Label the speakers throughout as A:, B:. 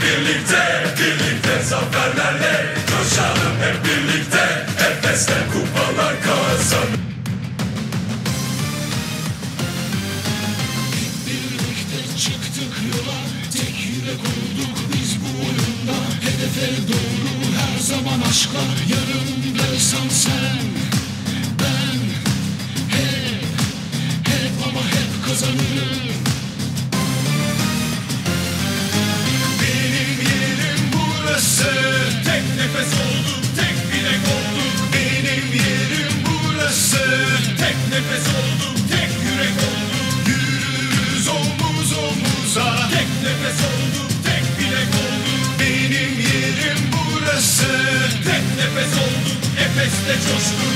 A: birlikte, birlikte zaferlerle coşalım hep birlikte, Efes'te kupalar kazan.
B: Birlikte çıktık yola, tek yürek olduk biz bu oyunda. Hedefe doğru her zaman aşkla, yanımdaysan sen, ben hep ama hep kazanırım.
A: Benim yerim burası, tek nefes olduk, tek bilek olduk. Benim yerim burası, tek nefes olduk, tek yürek olduk. Yürürüz omuz omuza, tek nefes olduk, tek bilek olduk. Benim yerim burası, tek nefes olduk, Efes'te coştuk.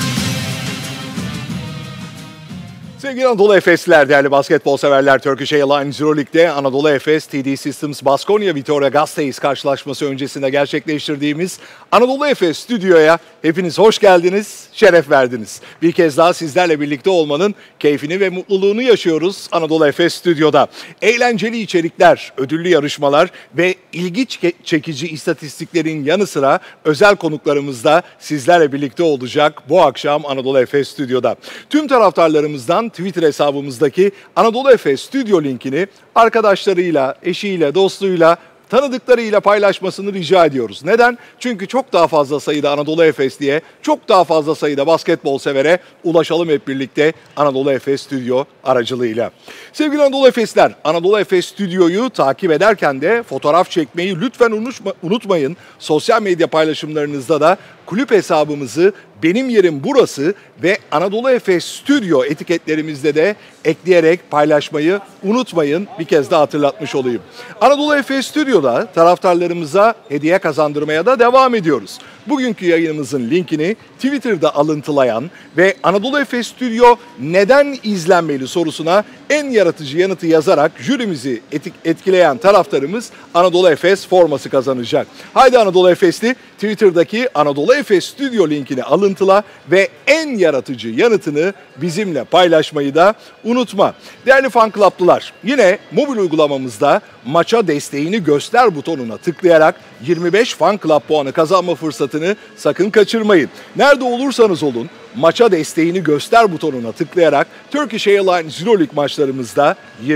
C: Sevgili Anadolu Efesliler, değerli basketbol severler, Turkish Airlines Euroleague'de Anadolu Efes, TD Systems, Baskonya, Vitória Gasteiz karşılaşması öncesinde gerçekleştirdiğimiz Anadolu Efes stüdyoya hepiniz hoş geldiniz, şeref verdiniz. Bir kez daha sizlerle birlikte olmanın keyfini ve mutluluğunu yaşıyoruz Anadolu Efes stüdyoda. Eğlenceli içerikler, ödüllü yarışmalar ve ilgi çekici istatistiklerin yanı sıra özel konuklarımız da sizlerle birlikte olacak bu akşam Anadolu Efes stüdyoda. Tüm taraftarlarımızdan Twitter hesabımızdaki Anadolu Efes stüdyo linkini arkadaşlarıyla, eşiyle, dostluğuyla, tanıdıklarıyla paylaşmasını rica ediyoruz. Neden? Çünkü çok daha fazla sayıda Anadolu Efes diye, çok daha fazla sayıda basketbol severe ulaşalım hep birlikte Anadolu Efes Stüdyo aracılığıyla. Sevgili Anadolu Efesler, Anadolu Efes Stüdyo'yu takip ederken de fotoğraf çekmeyi lütfen unutmayın. Sosyal medya paylaşımlarınızda da kulüp hesabımızı Benim Yerim Burası ve Anadolu Efes Stüdyo etiketlerimizde de ekleyerek paylaşmayı unutmayın. Bir kez daha hatırlatmış olayım. Anadolu Efes Stüdyo'da taraftarlarımıza hediye kazandırmaya da devam ediyoruz. Bugünkü yayınımızın linkini Twitter'da alıntılayan ve Anadolu Efes Stüdyo neden izlenmeli sorusuna en yaratıcı yanıtı yazarak jürimizi etkileyen taraftarımız Anadolu Efes forması kazanacak. Haydi Anadolu Efesli, Twitter'daki Anadolu Efes Stüdyo linkini alıntıla ve en yaratıcı yanıtını bizimle paylaşmayı da unutma. Değerli fan club'lılar, yine mobil uygulamamızda maça desteğini göster butonuna tıklayarak 25 fan club puanı kazanma fırsatını sakın kaçırmayın. Nerede olursanız olun maça desteğini göster butonuna tıklayarak Turkish Airlines Euroleague maçlarımızda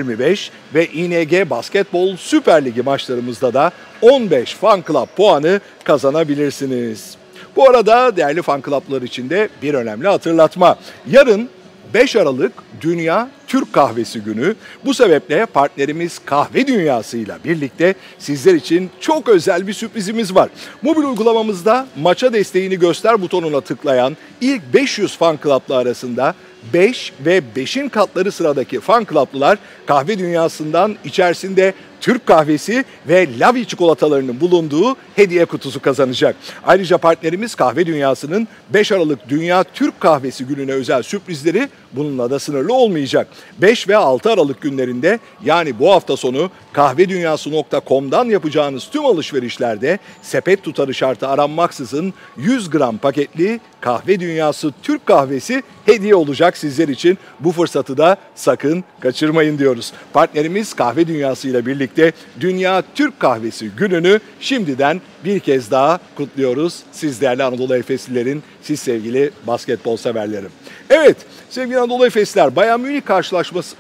C: 25 ve ING Basketbol Süper Ligi maçlarımızda da 15 fan club puanı kazanabilirsiniz. Bu arada değerli fan club'lar için de bir önemli hatırlatma. Yarın 5 Aralık Dünya Türk Kahvesi Günü. Bu sebeple partnerimiz Kahve Dünyası ile birlikte sizler için çok özel bir sürprizimiz var. Mobil uygulamamızda maça desteğini göster butonuna tıklayan ilk 500 fan club'lı arasında 5 ve 5'in katları sıradaki fan club'lılar Kahve Dünyası'ndan içerisinde Türk kahvesi ve Lavi çikolatalarının bulunduğu hediye kutusu kazanacak. Ayrıca partnerimiz Kahve Dünyası'nın 5 Aralık Dünya Türk Kahvesi Günü'ne özel sürprizleri bununla da sınırlı olmayacak. 5 ve 6 Aralık günlerinde, yani bu hafta sonu kahvedunyası.com'dan yapacağınız tüm alışverişlerde sepet tutarı şartı aranmaksızın 100 gram paketli Kahve Dünyası Türk kahvesi hediye olacak sizler için. Bu fırsatı da sakın kaçırmayın diyoruz. Partnerimiz Kahve Dünyası ile birlikte Dünya Türk Kahvesi Günü'nü şimdiden bir kez daha kutluyoruz. Siz değerli Anadolu Efeslilerin, siz sevgili basketbol severlerim. Evet sevgili Anadolu Efesliler, Bayern Münih karşılaşması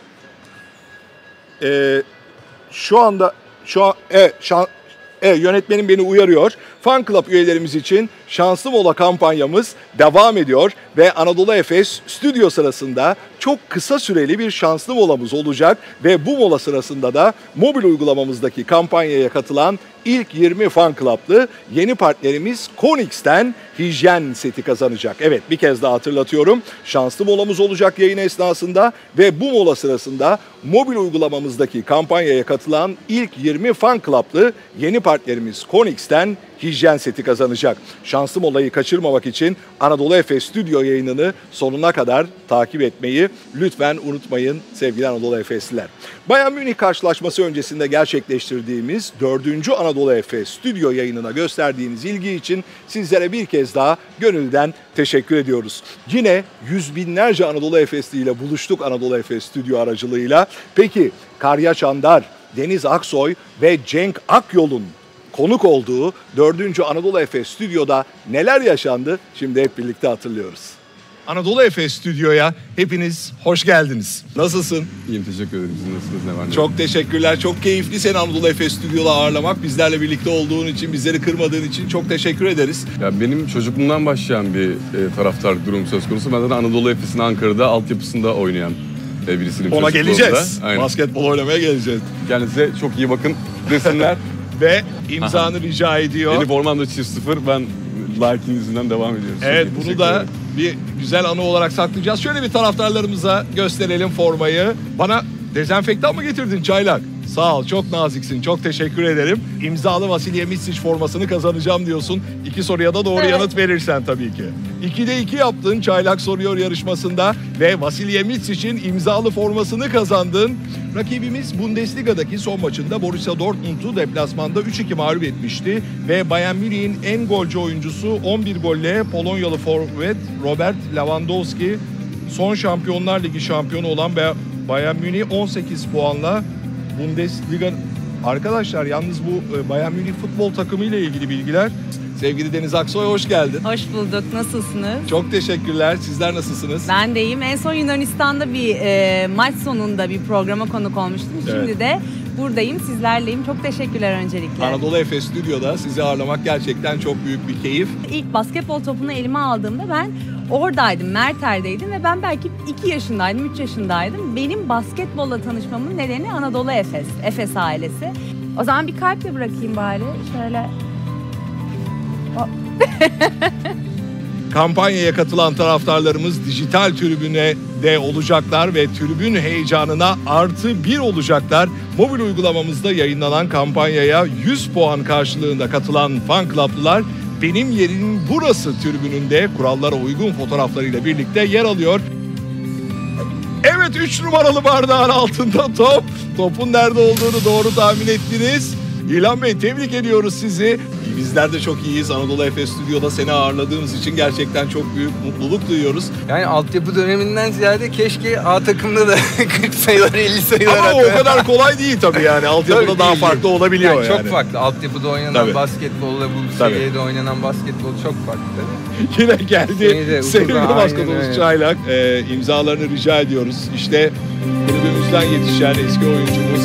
C: yönetmenim beni uyarıyor. Fan Club üyelerimiz için şanslı mola kampanyamız devam ediyor ve Anadolu Efes stüdyo sırasında çok kısa süreli bir şanslı molamız olacak ve bu mola sırasında da mobil uygulamamızdaki kampanyaya katılan ilk 20 fan club'lı yeni partnerimiz Konix'ten hijyen seti kazanacak. Evet, bir kez daha hatırlatıyorum. Şanslı molamız olacak yayın esnasında ve bu mola sırasında mobil uygulamamızdaki kampanyaya katılan ilk 20 fan club'lı yeni partnerimiz Konix'ten hijyen seti kazanacak. Şanslı molayı kaçırmamak için Anadolu Efes stüdyo yayınını sonuna kadar takip etmeyi lütfen unutmayın sevgili Anadolu Efesliler. Bayern Münih karşılaşması öncesinde gerçekleştirdiğimiz 4. Anadolu Efes stüdyo yayınına gösterdiğiniz ilgi için sizlere bir kez daha gönülden teşekkür ediyoruz. Yine yüz binlerce Anadolu Efesli ile buluştuk Anadolu Efes stüdyo aracılığıyla. Peki Karya Çandar, Deniz Aksoy ve Cenk Akyol'un konuk olduğu 4. Anadolu Efes Stüdyo'da neler yaşandı şimdi hep birlikte hatırlıyoruz. Anadolu Efes Stüdyo'ya hepiniz hoş geldiniz. Nasılsın?
D: İyiyim, teşekkür ederim. Siz nasılsınız? Ne var ne?
C: Çok teşekkürler. Çok keyifli seni Anadolu Efes Stüdyo'da ağırlamak. Bizlerle birlikte olduğun için, bizleri kırmadığın için çok teşekkür ederiz.
D: Ya benim çocukluğumdan başlayan bir taraftar durum söz konusu. Ben de Anadolu Efes'in Ankara'da altyapısında oynayan birisiyim.
C: Ona geleceğiz.
D: Aynen.
C: Basketbol oynamaya geleceğiz.
D: Kendinize çok iyi bakın desinler.
C: Ve imzanı rica ediyor.
D: Benim formamda çift 0. Ben Larkin yüzünden devam ediyoruz.
C: Evet,
D: Çok
C: bunu
D: teşekkür
C: da
D: ederim.
C: bir güzel anı olarak saklayacağız. Şöyle bir taraftarlarımıza gösterelim formayı. Bana dezenfektan mı getirdin Çaylak? Sağ ol, çok naziksin, çok teşekkür ederim. İmzalı Vasilije Micic formasını kazanacağım diyorsun. 2 soruya da doğru yanıt verirsen tabii ki. 2'de 2 yaptın Çaylak Soruyor yarışmasında ve Vasilije Micic'in imzalı formasını kazandın. Rakibimiz Bundesliga'daki son maçında Borussia Dortmund'u deplasmanda 3-2 mağlup etmişti ve Bayern Münih'in en golcü oyuncusu 11 golle Polonyalı forvet Robert Lewandowski, son Şampiyonlar Ligi şampiyonu olan Bayern Münih 18 puanla Bundesliga. Arkadaşlar yalnız bu Bayern Münih futbol takımı ile ilgili bilgiler. Sevgili Deniz Aksoy, hoş geldin.
E: Hoş bulduk. Nasılsınız?
C: Çok teşekkürler. Sizler nasılsınız?
E: Ben de iyiyim. En son Yunanistan'da bir maç sonunda bir programa konuk olmuştum.
C: Evet.
E: Şimdi de buradayım, sizlerleyim. Çok teşekkürler öncelikle.
C: Anadolu Efes Stüdyo'da sizi ağırlamak gerçekten çok büyük bir keyif.
E: İlk basketbol topunu elime aldığımda ben oradaydım, Merter'deydim ve ben belki 2 yaşındaydım, 3 yaşındaydım. Benim basketbolla tanışmamın nedeni Anadolu Efes, Efes ailesi. O zaman bir kalp de bırakayım bari. Şöyle...
C: Kampanyaya katılan taraftarlarımız dijital tribüne de olacaklar ve tribün heyecanına +1 olacaklar. Mobil uygulamamızda yayınlanan kampanyaya 100 puan karşılığında katılan fan club'lılar Benim Yerim Burası tribününde kurallara uygun fotoğraflarıyla birlikte yer alıyor. Evet, 3 numaralı bardağın altında top. Topun nerede olduğunu doğru tahmin ettiniz. İlhan Bey, tebrik ediyoruz sizi. Bizler de çok iyiyiz. Anadolu Efes Stüdyo'da seni ağırladığımız için gerçekten çok büyük mutluluk duyuyoruz.
F: Yani altyapı döneminden ziyade keşke A takımda da 40 sayılar 50 sayılar.
C: Ama o kadar kolay değil tabii yani. Altyapıda
F: Tabii
C: daha
F: değil.
C: farklı olabiliyor yani.
F: Çok farklı. Altyapıda oynanan
C: Tabii.
F: basketbolla bu
C: Tabii.
F: seviyede oynanan basketbol çok farklı tabii.
C: Yine geldi sevgili
F: Aynen
C: başkanımız
F: öyle.
C: Çaylak. İmzalarını rica ediyoruz. İşte kulübümüzden yetişen eski oyuncumuz.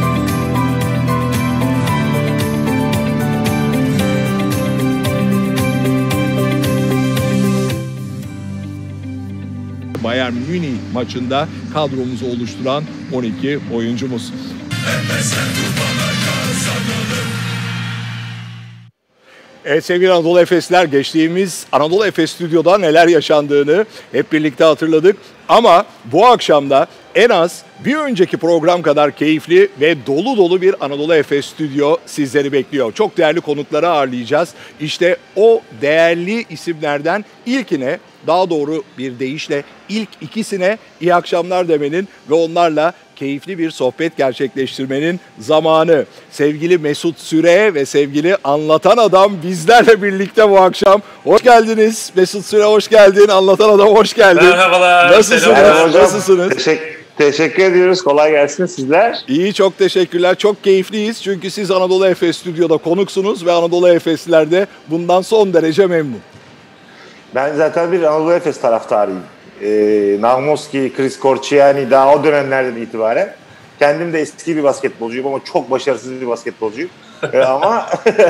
C: Bayern Münih maçında kadromuzu oluşturan 12 oyuncumuz. Evet sevgili Anadolu Efesler, geçtiğimiz Anadolu Efes Stüdyo'da neler yaşandığını hep birlikte hatırladık. Ama bu akşam da en az bir önceki program kadar keyifli ve dolu dolu bir Anadolu Efes Stüdyo sizleri bekliyor. Çok değerli konukları ağırlayacağız. İşte o değerli isimlerden ilkine, daha doğru bir deyişle ilk ikisine iyi akşamlar demenin ve onlarla keyifli bir sohbet gerçekleştirmenin zamanı. Sevgili Mesut Süre ve sevgili Anlatan Adam bizlerle birlikte bu akşam. Hoş geldiniz. Mesut Süre hoş geldin. Anlatan Adam hoş geldin.
G: Merhabalar.
C: Nasılsınız?
G: Selamlar.
C: Nasılsınız?
G: Teşekkür ediyoruz. Kolay gelsin sizler.
C: İyi, çok teşekkürler. Çok keyifliyiz. Çünkü siz Anadolu Efes Stüdyo'da konuksunuz ve Anadolu Efesliler de bundan son derece memnun.
G: Ben zaten bir Anadolu Efes taraftarıyım. Nahmovski, Chris Corchiani daha o dönemlerden itibaren. Kendim de eski bir basketbolcuyum ama çok başarısız bir basketbolcuyum. Ama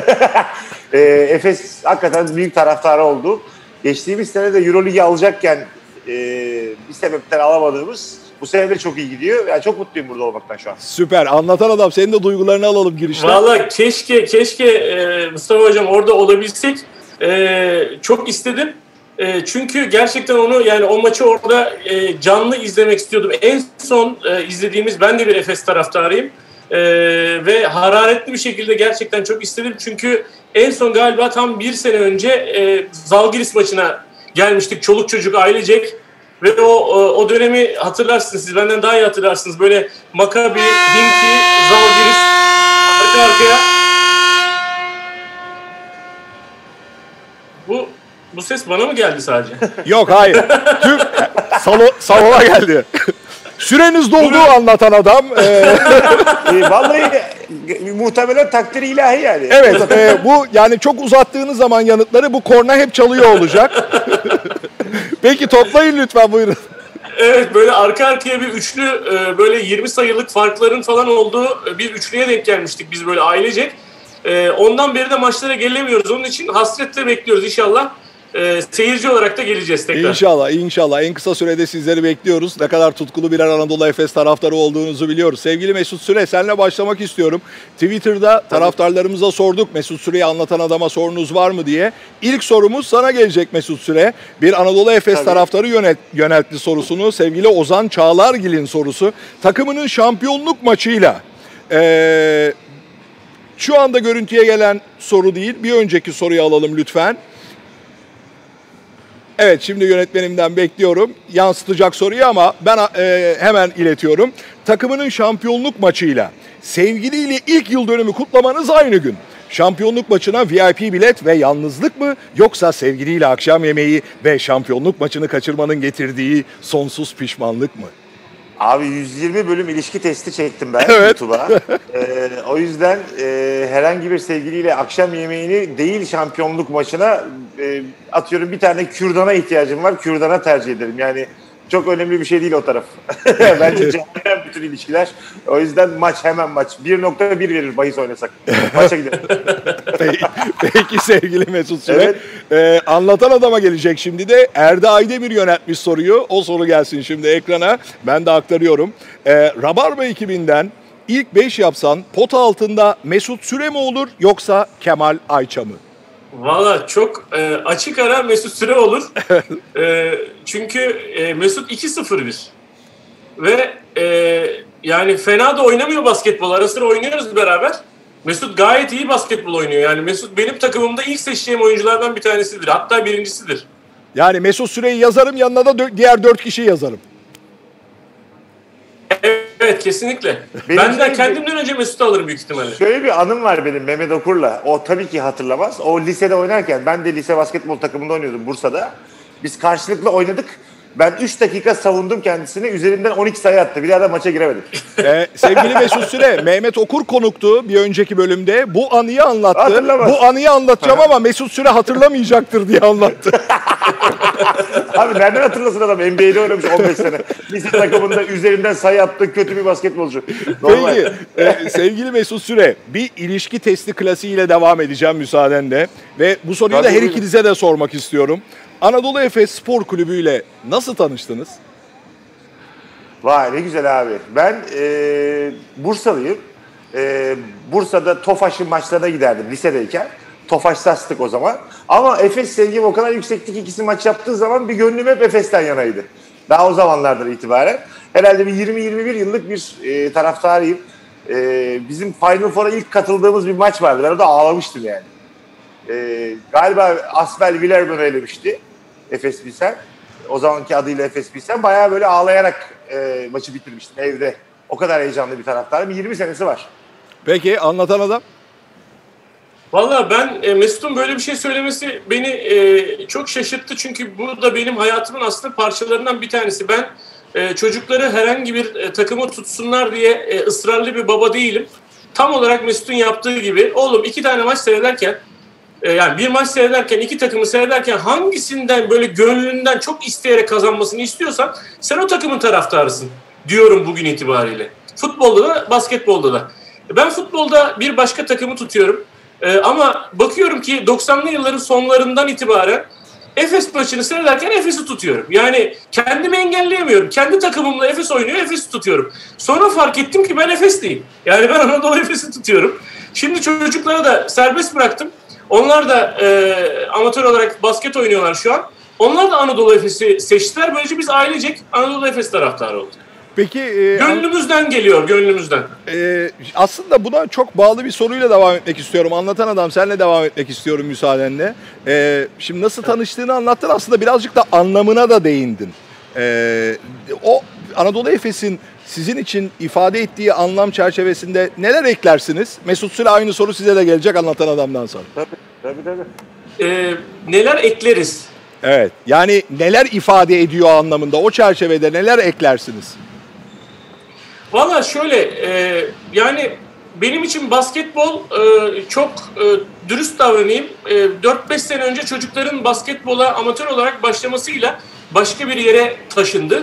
G: Efes hakikaten büyük taraftarı oldu. Geçtiğimiz sene de Euroligi alacakken bir sebepten alamadığımız bu sene de çok iyi gidiyor. Yani çok mutluyum burada olmaktan şu an.
C: Süper. Anlatan Adam, senin de duygularını alalım girişte.
H: Valla keşke Mustafa Hocam orada olabilsek. Çok istedim. Çünkü gerçekten onu, yani o maçı orada canlı izlemek istiyordum. En son izlediğimiz, ben de bir Efes taraftarıyım. Ve hararetli bir şekilde gerçekten çok istedim. Çünkü en son galiba tam 1 sene önce Zalgiris maçına gelmiştik. Çoluk çocuk ailecek. Ve o dönemi hatırlarsınız. Siz benden daha iyi hatırlarsınız. Böyle Maccabi, Himki, Zalgiris arka arkaya. Bu ses bana mı geldi sadece?
C: Yok, hayır. Tüm salona geldi. Süreniz doldu Anlatan Adam.
G: Vallahi muhtemelen takdiri ilahi yani.
C: Evet, bu yani çok uzattığınız zaman yanıtları bu korna hep çalıyor olacak. Peki toplayın lütfen, buyurun.
H: Evet, böyle arka arkaya bir üçlü, böyle 20 sayılık farkların falan olduğu bir üçlüye denk gelmiştik biz böyle ailecek. Ondan beri de maçlara gelemiyoruz. Onun için hasretle bekliyoruz inşallah. Seyirci olarak da geleceğiz tekrar.
C: İnşallah. En kısa sürede sizleri bekliyoruz. Ne kadar tutkulu birer Anadolu Efes taraftarı olduğunuzu biliyoruz. Sevgili Mesut Süre, seninle başlamak istiyorum. Twitter'da taraftarlarımıza sorduk. Mesut Süre'yi anlatan adama sorunuz var mı diye. İlk sorumuz sana gelecek Mesut Süre. Bir Anadolu Efes taraftarı yöneltti sorusunu. Sevgili Ozan Çağlargil'in sorusu. Takımının şampiyonluk maçıyla... Şu anda görüntüye gelen soru değil. Bir önceki soruyu alalım lütfen. Evet, şimdi yönetmenimden bekliyorum. Yansıtacak soruyu ama ben hemen iletiyorum. Takımının şampiyonluk maçıyla sevgiliyle ilk yıl dönümü kutlamanız aynı gün. Şampiyonluk maçına VIP bilet ve yalnızlık mı, yoksa sevgiliyle akşam yemeği ve şampiyonluk maçını kaçırmanın getirdiği sonsuz pişmanlık mı?
G: Abi 120 bölüm ilişki testi çektim ben
C: Evet.
G: YouTube'a. O yüzden herhangi bir sevgiliyle akşam yemeğini değil, şampiyonluk maçına atıyorum bir tane kürdana ihtiyacım var. Kürdana tercih ederim. Yani çok önemli bir şey değil o taraf. Bence cehennem bütün ilişkiler. O yüzden hemen maç. 1.1 verir bahis oynasak. Maça gidelim.
C: Peki sevgili Mesut Süre. Evet. Anlatan adama gelecek şimdi de. Erda Aydemir yöneltmiş soruyu. O soru gelsin şimdi ekrana. Ben de aktarıyorum. Rabarba ekibinden ilk 5 yapsan pota altında Mesut Süre mi olur, yoksa Kemal Ayça mı?
H: Valla çok açık ara Mesut Süre olur. Çünkü Mesut 2-0-1. Ve yani fena da oynamıyor basketbol. Ara sıra oynuyoruz beraber. Mesut gayet iyi basketbol oynuyor. Yani Mesut benim takımımda ilk seçeceğim oyunculardan bir tanesidir. Hatta birincisidir.
C: Yani Mesut Süre'yi yazarım, yanına da diğer 4 kişiyi yazarım.
H: Evet, kesinlikle. Ben de kendimden önce Mesut'u alırım büyük ihtimalle.
G: Şöyle bir anım var benim Mehmet Okur'la. O tabii ki hatırlamaz. O lisede oynarken, ben de lise basketbol takımında oynuyordum Bursa'da. Biz karşılıklı oynadık. Ben 3 dakika savundum kendisini. Üzerinden 12 sayı attı. Bir daha da maça giremedim.
C: Sevgili Mesut Süre, Mehmet Okur konuktu bir önceki bölümde. Bu anıyı anlattı.
G: Hatırlamaz.
C: Bu anıyı anlatacağım ama Mesut Süre hatırlamayacaktır diye anlattı.
G: Abi nereden hatırlasın adam? NBA'de oynamış 15 sene. Lise takımında üzerinden sayı attı. Kötü bir basketbolcu.
C: Peki sevgili Mesut Süre, bir ilişki testi klasiğiyle devam edeceğim müsaadenle. Ve bu soruyu da her ikinize de sormak istiyorum. Anadolu Efes Spor Kulübü ile nasıl tanıştınız?
G: Vay ne güzel abi. Ben Bursalıyım. Bursa'da Tofaş'ın maçlarına giderdim lisedeyken. Tofaş Sastık o zaman. Ama Efes sevgim o kadar yüksekti ki ikisi maç yaptığı zaman bir gönlüm hep Efes'ten yanaydı. Daha o zamanlardan itibaren. Herhalde bir 20-21 yıllık bir taraftarıyım. Bizim Final Four'a ilk katıldığımız bir maç vardı. Ben orada ağlamıştım yani. Galiba Asbel Villarban'ı elemişti Efes Pilsen. O zamanki adıyla Efes Pilsen. Bayağı böyle ağlayarak maçı bitirmiştim evde. O kadar heyecanlı bir taraftarım. 20 senesi var.
C: Peki anlatan adam?
H: Valla ben Mesut'un böyle bir şey söylemesi beni çok şaşırttı. Çünkü bu da benim hayatımın aslında parçalarından bir tanesi. Ben çocukları herhangi bir takımı tutsunlar diye ısrarlı bir baba değilim. Tam olarak Mesut'un yaptığı gibi, oğlum 2 tane maç seyrederken, yani bir maç seyrederken, 2 takımı seyrederken hangisinden böyle gönlünden çok isteyerek kazanmasını istiyorsan sen o takımın taraftarısın diyorum bugün itibariyle. Futbolda da basketbolda da. Ben futbolda bir başka takımı tutuyorum. Ama bakıyorum ki 90'lı yılların sonlarından itibaren Efes maçını seyrederken Efes'i tutuyorum. Yani kendimi engelleyemiyorum. Kendi takımımla Efes oynuyor, Efes'i tutuyorum. Sonra fark ettim ki ben Efesliyim. Yani ben Anadolu Efes'i tutuyorum. Şimdi çocuklara da serbest bıraktım. Onlar da amatör olarak basket oynuyorlar şu an. Onlar da Anadolu Efes'i seçtiler. Böylece biz ailecek Anadolu Efes taraftarı olduk.
C: Peki
H: gönlümüzden geliyor, gönlümüzden.
C: Aslında buna çok bağlı bir soruyla devam etmek istiyorum. Anlatan adam, seninle devam etmek istiyorum müsaadenle. Şimdi nasıl tanıştığını anlattın, aslında birazcık da anlamına da değindin. O Anadolu Efes'in sizin için ifade ettiği anlam çerçevesinde neler eklersiniz? Mesut Süre, aynı soru size de gelecek anlatan adamdan sonra.
G: Tabii.
H: Neler ekleriz?
C: Evet, yani neler ifade ediyor anlamında, o çerçevede neler eklersiniz?
H: Valla şöyle, yani benim için basketbol çok dürüst davranayım. 4-5 sene önce çocukların basketbola amatör olarak başlamasıyla başka bir yere taşındı.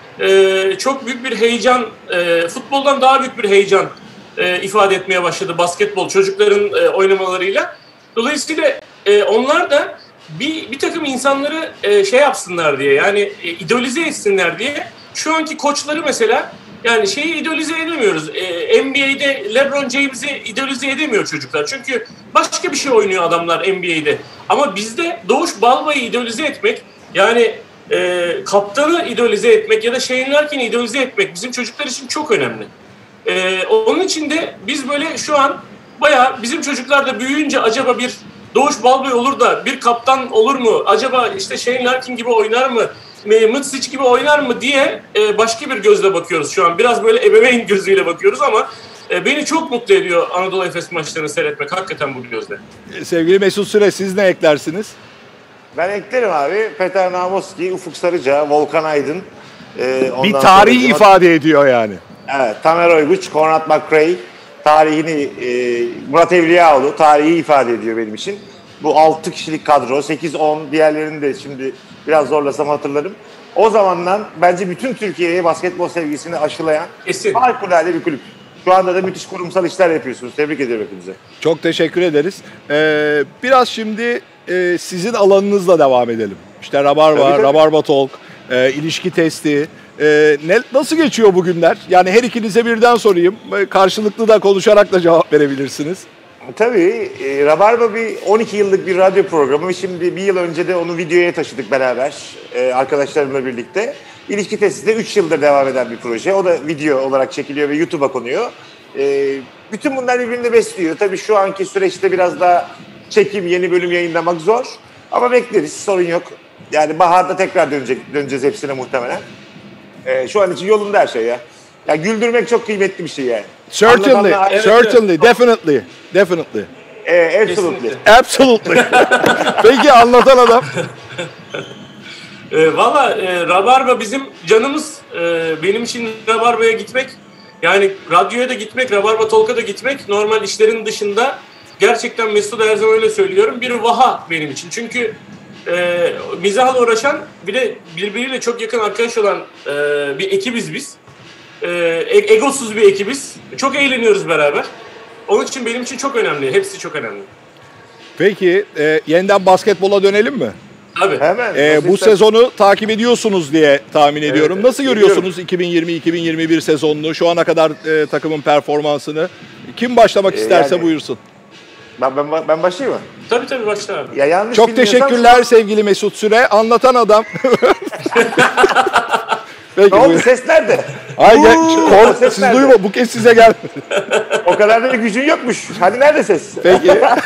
H: Çok büyük bir heyecan, futboldan daha büyük bir heyecan ifade etmeye başladı basketbol çocukların oynamalarıyla. Dolayısıyla onlar da bir takım insanları şey yapsınlar diye, yani idolize etsinler diye şu anki koçları mesela, yani şeyi idolize edemiyoruz. NBA'de LeBron James'i idolize edemiyor çocuklar. Çünkü başka bir şey oynuyor adamlar NBA'de. Ama bizde Doğuş Balbay'ı idolize etmek, yani kaptanı idolize etmek ya da Shane Larkin'i idolize etmek bizim çocuklar için çok önemli. Onun için de biz böyle şu an bayağı bizim çocuklar da büyüyünce acaba bir Doğuş Balbay olur da bir kaptan olur mu? Acaba işte Shane Larkin gibi oynar mı? Mıtsic gibi oynar mı diye başka bir gözle bakıyoruz şu an. Biraz böyle ebeveyn gözüyle bakıyoruz ama beni çok mutlu ediyor Anadolu Efes maçlarını seyretmek hakikaten bu gözle.
C: Sevgili Mesut Süre, siz ne eklersiniz?
G: Ben eklerim abi. Petar Namoski, Ufuk Sarıca, Volkan Aydın.
C: Bir tarihi ifade ediyor yani.
G: Evet, Tamer Oyguç, Konrad McRae tarihini, Murat Evliyaoğlu tarihi ifade ediyor benim için. Bu 6 kişilik kadro, 8-10, diğerlerini de şimdi biraz zorlasam hatırlarım. O zamandan bence bütün Türkiye'ye basketbol sevgisini aşılayan harikulade bir kulüp. Şu anda da müthiş kurumsal işler yapıyorsunuz. Tebrik ederim hepinize.
C: Çok teşekkür ederiz. Biraz şimdi sizin alanınızla devam edelim. İşte Rabarba, Rabarba Talk, ilişki testi. Nasıl geçiyor bugünler? Yani her ikinize birden sorayım. Karşılıklı da konuşarak da cevap verebilirsiniz.
G: Tabii. Rabarba bir 12 yıllık bir radyo programı. Şimdi bir yıl önce de onu videoya taşıdık beraber arkadaşlarımla birlikte. İlişki testi de 3 yıldır devam eden bir proje. O da video olarak çekiliyor ve YouTube'a konuyor. Bütün bunlar birbirini besliyor. Tabii şu anki süreçte biraz daha çekim, yeni bölüm yayınlamak zor. Ama bekleriz, sorun yok. Yani baharda tekrar döneceğiz hepsine muhtemelen. Şu an için yolunda her şey ya. Ya güldürmek çok kıymetli bir şey yani.
C: Certainly, certainly, definitely.
G: Absolutely.
C: Absolutely. Peki anlatan adam.
H: Valla Rabarba bizim canımız. Benim için Rabarba'ya gitmek, yani radyoya da gitmek, Rabarba Talk'a da gitmek, normal işlerin dışında gerçekten Mesut'a her zaman öyle söylüyorum, bir vaha benim için. Çünkü mizahla uğraşan, bir de birbiriyle çok yakın arkadaş olan bir ekibiz biz. Egosuz bir ekibiz. Çok eğleniyoruz beraber. Onun için benim için çok önemli. Hepsi çok önemli.
C: Peki yeniden basketbola dönelim mi?
H: Tabii.
G: Hemen.
C: Bu sezonu takip ediyorsunuz diye tahmin ediyorum. Evet, nasıl görüyorsunuz 2020-2021 sezonunu? Şu ana kadar takımın performansını. Kim başlamak isterse yani, buyursun.
G: Ben başlayayım mı?
H: Tabii başla abi.
G: Ya
C: çok teşekkürler sevgili Mesut Süre. Anlatan adam. Peki,
G: ne oldu? Ses nerede?
C: Siz duyma. Bu kez size gelmedi.
G: O kadar da gücün yokmuş. Hadi nerede ses?
C: Peki.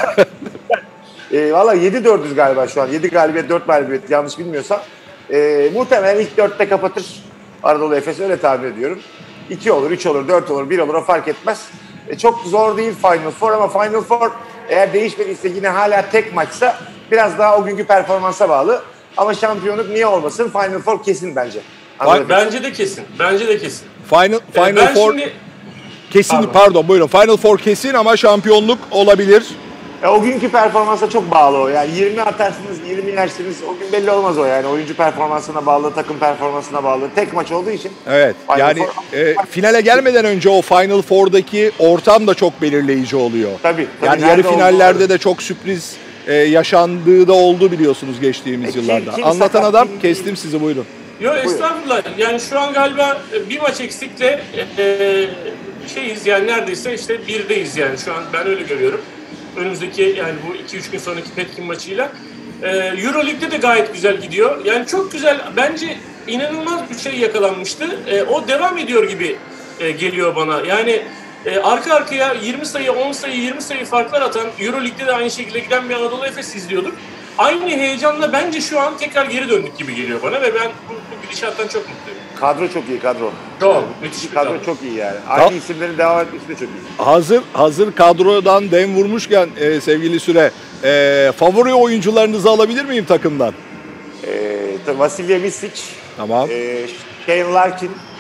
G: Valla 7-4'üz galiba şu an. 7 galibiyet, 4 mağlubiyet yanlış bilmiyorsam. Muhtemelen ilk 4'te kapatır Anadolu Efes, öyle tahmin ediyorum. 2 olur, 3 olur, 4 olur, 1 olur, o fark etmez. Çok zor değil Final Four, ama Final Four eğer değişmediyse, yine hala tek maçsa biraz daha o günkü performansa bağlı. Ama şampiyonluk niye olmasın? Final Four kesin bence.
H: Bence de kesin.
C: Final Four şimdi... kesin, pardon buyurun. Final Four kesin ama şampiyonluk olabilir.
G: O günkü performansa çok bağlı o. Yani 20 atarsınız, 20 yersiniz, o gün belli olmaz o yani. Oyuncu performansına bağlı, takım performansına bağlı. Tek maç olduğu için.
C: Evet. Final yani finale gelmeden önce o Final Four'daki ortam da çok belirleyici oluyor.
G: Tabii.
C: Yani yarı finallerde de çok sürpriz yaşandığı da oldu biliyorsunuz geçtiğimiz yıllarda. Anlatan adam, kestim sizi, buyurun.
H: Yok estağfurullah. Yani şu an galiba bir maç eksikle şeyiz yani, neredeyse işte 1'deyiz yani. Şu an ben öyle görüyorum. Önümüzdeki, yani bu 2-3 gün sonraki Petkin maçıyla. Euroleague'de de gayet güzel gidiyor. Yani çok güzel, bence inanılmaz bir şey yakalanmıştı. O devam ediyor gibi geliyor bana. Yani arka arkaya 20 sayı, 10 sayı, 20 sayı farklar atan, Euroleague'de de aynı şekilde giden bir Anadolu Efes izliyorduk. Aynı heyecanla bence şu an tekrar geri döndük gibi geliyor bana ve ben bu gidişattan çok mutluyum.
G: Kadro çok iyi, kadro.
H: Çok müthiş bir
G: kadro. Çok iyi yani. Aynı isimlerin devam etmesi de çok iyi.
C: Hazır kadrodan dem vurmuşken sevgili Süre, favori oyuncularınızı alabilir miyim takımdan?
G: Vasilya Micic,
C: tamam.
G: Shane Larkin,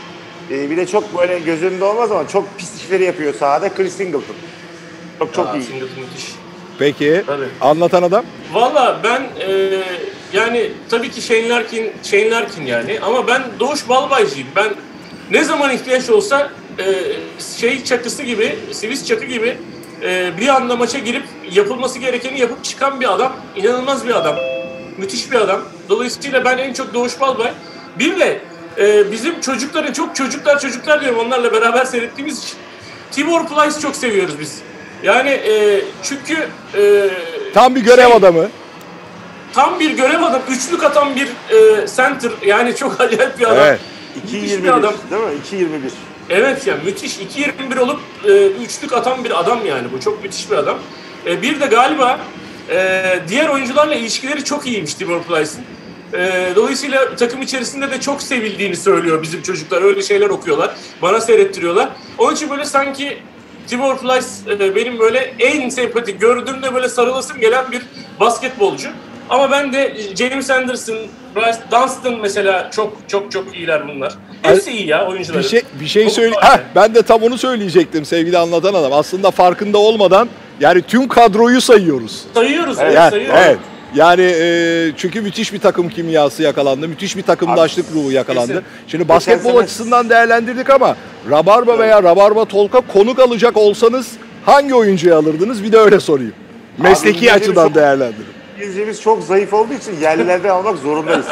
G: Bir de çok böyle göz önünde olmaz ama çok pis işleri yapıyor sahada Chris Singleton. Çok iyi.
H: Singleton müthiş.
C: Peki.
H: Tabii.
C: Anlatan adam?
H: Valla ben yani tabii ki Shane Larkin yani ama ben Doğuş Balbaycıyım. Ben ne zaman ihtiyaç olsa çakısı gibi, Swiss çakı gibi bir anda maça girip yapılması gerekeni yapıp çıkan bir adam. İnanılmaz bir adam. Müthiş bir adam. Dolayısıyla ben en çok Doğuş Balbay. Bir de bizim çocukların çok çocuklar diyorum onlarla beraber seyrettiğimiz için Tibor Plyce çok seviyoruz biz. Yani çünkü
C: Tam bir görev adamı.
H: Tam bir görev adam. Üçlük atan bir center. Yani çok acayip bir adam.
C: Evet.
H: Müthiş bir adam.
G: Değil mi? 2.21.
H: Evet ya müthiş. 2.21 olup üçlük atan bir adam yani bu. Çok müthiş bir adam. Bir de galiba diğer oyuncularla ilişkileri çok iyiymiş Tibor Plyce'ın. Dolayısıyla takım içerisinde de çok sevildiğini söylüyor bizim çocuklar. Öyle şeyler okuyorlar. Bana seyrettiriyorlar. Onun için böyle sanki Tibor Plyce benim böyle en sempatik gördüğümde böyle sarılasım gelen bir basketbolcu. Ama ben de James Anderson, Bryce Dunstan mesela çok iyiler bunlar. Hepsi iyi ya oyuncular.
C: Bir şey söyle. Ben de tam onu söyleyecektim sevgili anlatan adam. Aslında farkında olmadan yani tüm kadroyu sayıyoruz.
H: Sayıyoruz.
C: Evet. Yani çünkü müthiş bir takım kimyası yakalandı. Müthiş bir takımdaşlık ruhu yakalandı.
H: kesin.
C: Şimdi basketbol açısından değerlendirdik ama Rabarba veya Rabarba Talk'a konuk alacak olsanız hangi oyuncuyu alırdınız? Bir de öyle sorayım. Mesleki açıdan değerlendirin.
G: İngilizcemiz çok zayıf olduğu için yerlilerden almak zorundayız.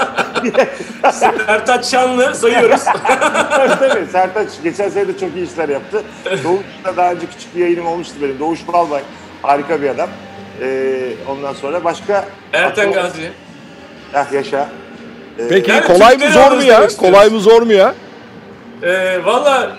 H: Sertaç Şanlı sayıyoruz.
G: Tabii Sertaç geçen sene de çok iyi işler yaptı. Doğuş'ta daha önce küçük bir yayınım olmuştu benim. Doğuş Balbay harika bir adam. Ondan sonra başka...
H: Erten Gazi.
G: Yaşa.
C: Peki
H: yani
C: kolay mı zor mu ya? Kolay mı zor mu ya?
H: Valla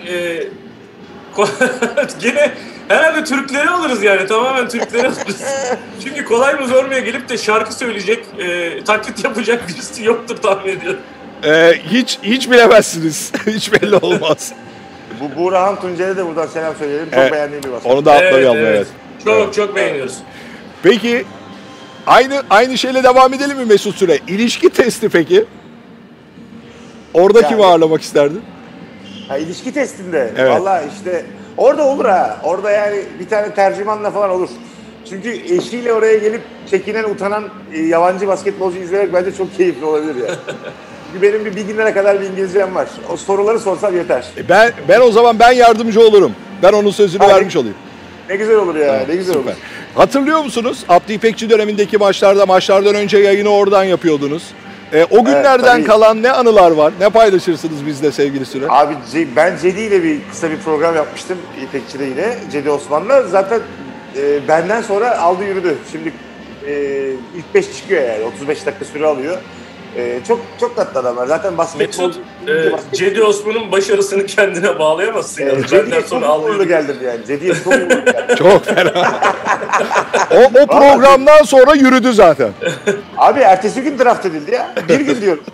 H: gene herhalde Türkleri alırız yani. Tamamen Türkleri alırız. Çünkü kolay mı zor muya gelip de şarkı söyleyecek, taklit yapacak birisi yoktur tahmin ediyorum.
C: Hiç bilemezsiniz. Hiç belli olmaz.
G: Bu Burhan Tuncer'e de buradan selam söyleyelim. Çok beğendiğim bir basketbol.
C: Onu da atlayalım evet.
H: Çok beğeniyoruz.
C: Peki aynı şeyle devam edelim mi Mesut Süre? İlişki testi peki? Orada kimi ağırlamak isterdin?
G: İlişki testinde.
C: Evet.
G: Vallahi işte orada olur ha. Orada yani bir tane tercümanla falan olur. Çünkü eşiyle oraya gelip çekinen, utanan yabancı basketbolcu izlemek bence çok keyifli olabilir yani. Çünkü benim bir günlere kadar bir İngilizcem var. O soruları sorsam yeter.
C: Ben o zaman yardımcı olurum. Ben onun sözünü vermiş olayım.
G: Ne güzel olur ya.
C: Evet,
G: ne güzel
C: süper.
G: olur.
C: Hatırlıyor musunuz? Abdü İpekçi dönemindeki maçlardan önce yayını oradan yapıyordunuz. O günlerden kalan ne anılar var? Ne paylaşırsınız bizle sevgili Süre?
G: Abi ben Cedi ile kısa bir program yapmıştım İpekçi'de yine. Cedi Osman'la. Zaten benden sonra aldı yürüdü. Şimdi ilk 5 çıkıyor yani. 35 dakika süre alıyor. Çok tatlı adamlar. Zaten basketbol...
H: Cedi Osman'ın başarısını kendine bağlayamazsın.
G: Cedi'ye çok uğurlu geldim yani. Cedi'ye çok uğurlu geldim.
C: Çok fena. o programdan sonra yürüdü zaten.
G: Abi ertesi gün draft edildi ya. Bir gün diyorum.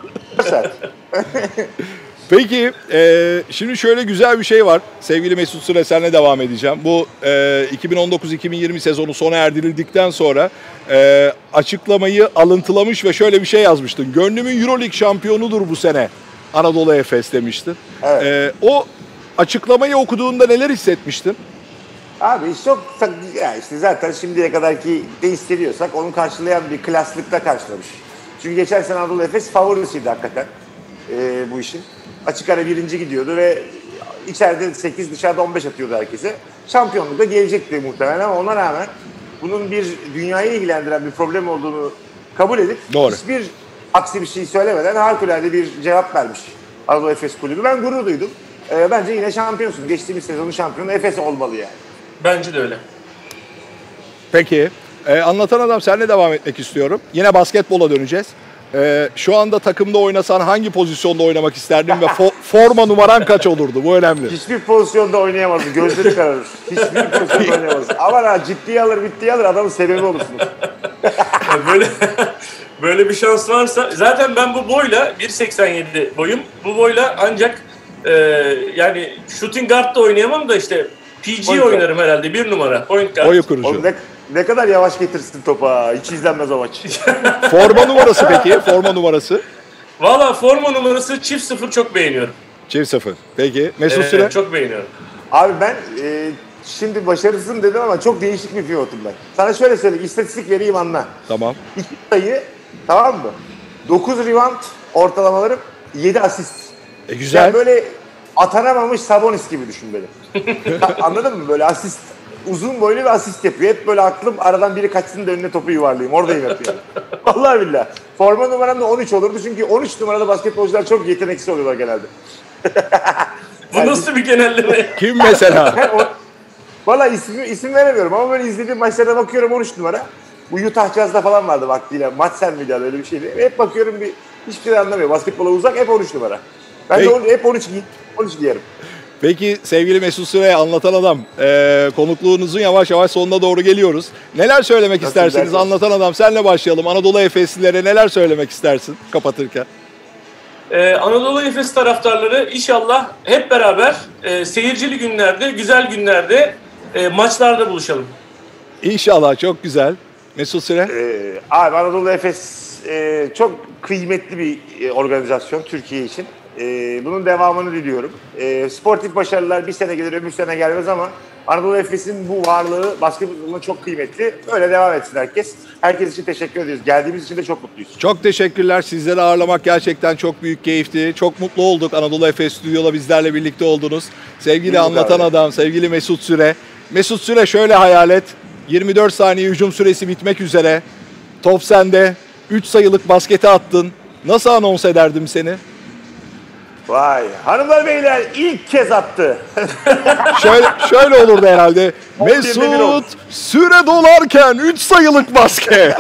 C: Peki şimdi şöyle güzel bir şey var. Sevgili Mesut Süre senle devam edeceğim. Bu 2019-2020 sezonu sona erdirildikten sonra açıklamayı alıntılamış ve şöyle bir şey yazmıştın. Gönlümün Euroleague şampiyonudur bu sene Anadolu Efes demiştin.
G: Evet.
C: O açıklamayı okuduğunda neler hissetmiştin?
G: Abi çok yani işte zaten şimdiye kadarki ne hissediyorsak onu karşılayan bir klaslıkta karşılamış. Çünkü geçen sene Anadolu Efes favorisiydi hakikaten bu işin. Açık ara birinci gidiyordu ve içeride 8 dışarıda 15 atıyordu herkese. Şampiyonluk da gelecekti muhtemelen ama ona rağmen bunun bir dünyayı ilgilendiren bir problem olduğunu kabul edip hiçbir aksi bir şey söylemeden harikulade bir cevap vermiş Anadolu Efes Kulübü. Ben gurur duydum. Bence yine şampiyonsun. Geçtiğimiz sezonun şampiyonu Efes olmalı yani.
H: Bence de öyle.
C: Peki. Anlatan adam seninle devam etmek istiyorum. Yine basketbola döneceğiz. Şu anda takımda oynasan hangi pozisyonda oynamak isterdin ve forma numaran kaç olurdu? Bu önemli.
G: Hiçbir pozisyonda oynayamazdı. Gözleri kararır. Hiçbir pozisyonda oynayamazdı. Ama ciddiye alır, bittiye alır. Adamın sebebi olursunuz.
H: Böyle bir şans varsa zaten ben bu boyla 1.87 boyum. Bu boyla ancak yani shooting guard da oynayamam da işte PG point oynarım herhalde. 1 numara. Point guard.
C: Oyu kurucu.
G: Ne kadar yavaş getirsin topa. Hiç izlenmez o maç.
C: Forma numarası peki? Forma numarası?
H: Valla forma numarası çift 0 çok beğeniyorum.
C: Çift 0. Peki Mesut Süre?
H: Çok beğeniyorum.
G: Abi ben şimdi başarısızım dedim ama çok değişik bir pivotum ben. Sana şöyle söyleyeyim, istatistik vereyim anla.
C: Tamam.
G: 2 sayı, tamam mı? 9 rebound ortalamalarım, 7 asist.
C: Güzel.
G: Yani böyle atanamamış Sabonis gibi düşün beni. Anladın mı? Böyle asist, uzun boylu bir asist yapıyor. Hep böyle aklım aradan biri kaçsın da önüne topu yuvarlayayım. Oradayım hep yani. Vallahi billahi. Forma numaram da 13 olurdu çünkü 13 numaralı basketbolcular çok yeteneksiz oluyorlar genelde.
H: Bu nasıl bir genelleme?
C: Kim mesela?
G: Valla isim veremiyorum ama böyle izlediğim maçlara bakıyorum 13 numara. Bu Utah Jazz'da falan vardı vaktiyle. Maçsen miydi öyle bir şeydi. Hep bakıyorum hiçbir şey anlamıyor. Basketbola uzak hep 13 numara. Ben de hep 13 giyerim.
C: Peki sevgili Mesut Süre, Anlatan Adam, konukluğunuzun yavaş yavaş sonuna doğru geliyoruz. Neler söylemek istersiniz?
G: Dersin?
C: Anlatan Adam, senle başlayalım. Anadolu Efeslilere neler söylemek istersin kapatırken?
H: Anadolu Efes taraftarları inşallah hep beraber seyircili günlerde, güzel günlerde maçlarda buluşalım.
C: İnşallah, çok güzel. Mesut Süre?
G: Abi Anadolu Efes çok kıymetli bir organizasyon Türkiye için. Bunun devamını diliyorum. Sportif başarılar bir sene gelir, öbür sene gelmez ama Anadolu Efes'in bu varlığı basketboluna çok kıymetli. Öyle devam etsin herkes. Herkes için teşekkür ediyoruz. Geldiğimiz için de çok mutluyuz.
C: Çok teşekkürler. Sizleri ağırlamak gerçekten çok büyük keyifti. Çok mutlu olduk. Anadolu Efes Stüdyo'la bizlerle birlikte oldunuz. Sevgili Anlatan Adam, sevgili Mesut Süre. Mesut Süre, şöyle hayal et. 24 saniye hücum süresi bitmek üzere. Top sende. 3 sayılık basketi attın. Nasıl anons ederdim seni?
G: Vay, hanımlar beyler ilk kez attı.
C: şöyle olurdu herhalde. Mesut süre dolarken 3 sayılık basket.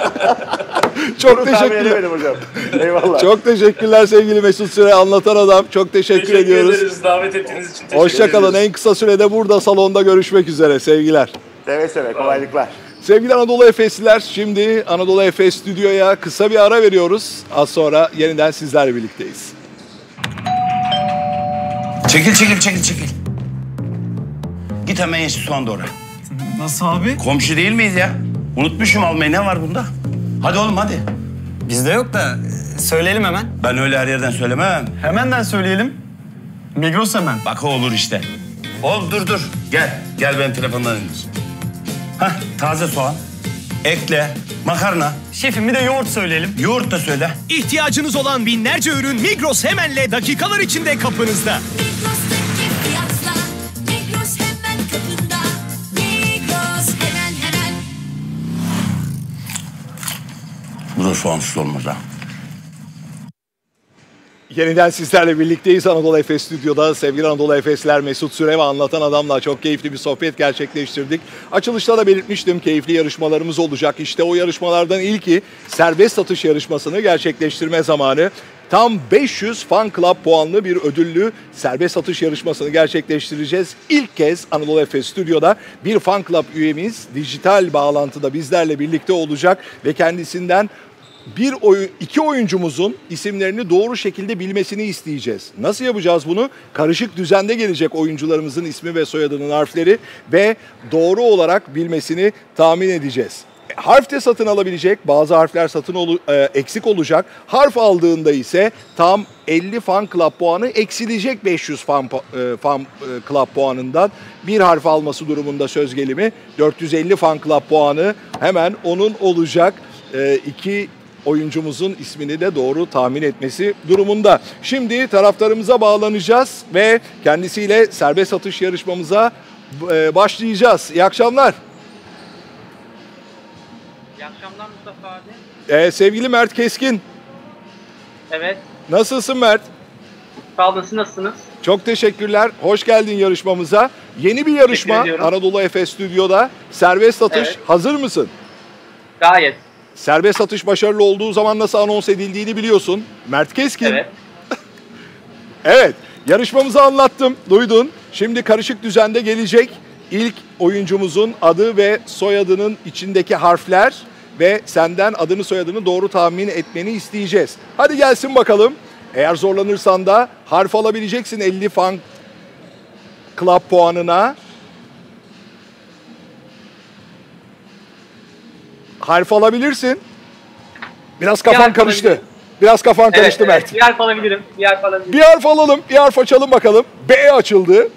C: Çok teşekkürler
G: hocam. Eyvallah.
C: Çok teşekkürler sevgili Mesut Süre, Anlatan Adam. Çok teşekkür ediyoruz.
H: Teşekkür ederiz davet ettiğiniz için. Teşekkür
C: Hoşçakalın.
H: ederiz.
C: En kısa sürede burada salonda görüşmek üzere. Sevgiler.
G: Seve seve, kolaylıklar.
C: Sevgili Anadolu Efesliler, şimdi Anadolu Efes Stüdyo'ya kısa bir ara veriyoruz. Az sonra yeniden sizlerle birlikteyiz.
I: Çekil. Git hemen yeşil soğan doğra.
J: Nasıl abi?
I: Komşu değil miyiz ya? Unutmuşum almayı, ne var bunda? Hadi oğlum hadi.
J: Bizde yok da söyleyelim hemen.
I: Ben öyle her yerden söylemem.
J: Hemenden söyleyelim. Migros hemen.
I: Bak o olur işte. Oğlum dur. Gel benim telefondan indir. Hah, taze soğan. Ekle. Makarna.
J: Şefim bir de yoğurt söyleyelim.
I: Yoğurt da söyle.
A: İhtiyacınız olan binlerce ürün Migros Hemen'le dakikalar içinde kapınızda.
B: Migros'taki fiyatla Migros hemen kapında. Migros hemen.
I: Bu da soğansız olmaz ha.
C: Yeniden sizlerle birlikteyiz Anadolu Efes Stüdyo'da. Sevgili Anadolu Efesler, Mesut Süre ve Anlatan Adam'la çok keyifli bir sohbet gerçekleştirdik. Açılışta da belirtmiştim, keyifli yarışmalarımız olacak. İşte o yarışmalardan ilki serbest satış yarışmasını gerçekleştirme zamanı. Tam 500 Fan Club puanlı bir ödüllü serbest satış yarışmasını gerçekleştireceğiz. İlk kez Anadolu Efes Stüdyo'da bir Fan Club üyemiz dijital bağlantıda bizlerle birlikte olacak ve kendisinden iki oyuncumuzun isimlerini doğru şekilde bilmesini isteyeceğiz. Nasıl yapacağız bunu? Karışık düzende gelecek oyuncularımızın ismi ve soyadının harfleri ve doğru olarak bilmesini tahmin edeceğiz. Harf de satın alabilecek, bazı harfler eksik olacak. Harf aldığında ise tam 50 Fan Club puanı eksilecek 500 Fan Club puanından. Bir harf alması durumunda söz gelimi 450 Fan Club puanı hemen onun olacak. İki oyuncumuzun ismini de doğru tahmin etmesi durumunda. Şimdi taraftarımıza bağlanacağız ve kendisiyle serbest satış yarışmamıza başlayacağız. İyi akşamlar.
K: İyi akşamlar Mustafa abi.
C: Sevgili Mert Keskin.
K: Evet.
C: Nasılsın Mert?
K: Sağ olun, siz nasılsınız?
C: Çok teşekkürler. Hoş geldin yarışmamıza. Yeni bir yarışma Anadolu Efes Stüdyo'da. Serbest satış. Evet. Hazır mısın?
K: Gayet.
C: Serbest satış başarılı olduğu zaman nasıl anons edildiğini biliyorsun. Mert Keskin.
K: Evet.
C: Evet. Yarışmamızı anlattım. Duydun. Şimdi karışık düzende gelecek. İlk oyuncumuzun adı ve soyadının içindeki harfler ve senden adını soyadını doğru tahmin etmeni isteyeceğiz. Hadi gelsin bakalım. Eğer zorlanırsan da harf alabileceksin 50 Fan Club puanına. Harf alabilirsin. Biraz kafan karıştı. Biraz kafan karıştı Mert.
K: Evet, bir harf alabilirim. Bir harf alabilirim.
C: Bir harf alalım. Bir harf açalım bakalım. B açıldı.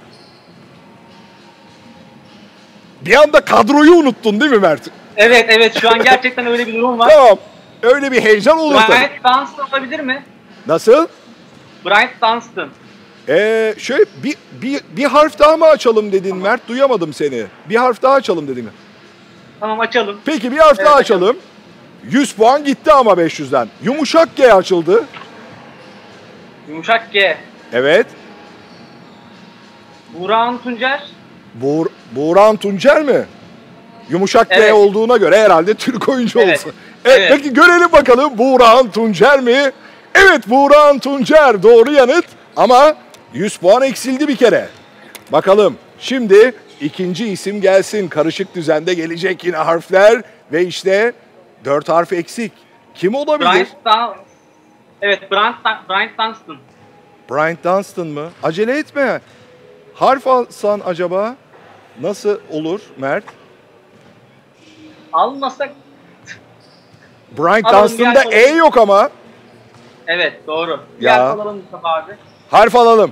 C: Bir anda kadroyu unuttun değil mi Mert?
K: Evet şu an gerçekten öyle bir durum var.
C: Tamam. Öyle bir heyecan olur tabii.
K: Bryant Dunstan olabilir mi?
C: Nasıl?
K: Bryant Dunstan.
C: Şöyle bir harf daha mı açalım dedin Mert? Duyamadım seni. Bir harf daha açalım dedin mi?
K: Tamam açalım.
C: Peki bir harf daha açalım. 100 puan gitti ama 500'den. Yumuşak G açıldı.
K: Yumuşak G.
C: Evet.
K: Buğrahan Tuncer.
C: Buğrahan Tuncer mi? Yumuşak G olduğuna göre herhalde Türk oyuncu olsa. Evet. Peki görelim bakalım Buğrahan Tuncer mi? Evet, Buğrahan Tuncer doğru yanıt ama 100 puan eksildi bir kere. Bakalım şimdi ikinci isim gelsin. Karışık düzende gelecek yine harfler ve işte 4 harf eksik. Kim olabilir?
K: Bryant Dunstan.
C: Bryant Dunstan mı? Acele etme. Harf alsan acaba nasıl olur Mert?
K: Almasak.
C: Bryant Dunstan'da E yok ama.
K: Evet doğru. Bir
C: Ya.
K: harf alalım Mustafa abi.
C: Harf alalım.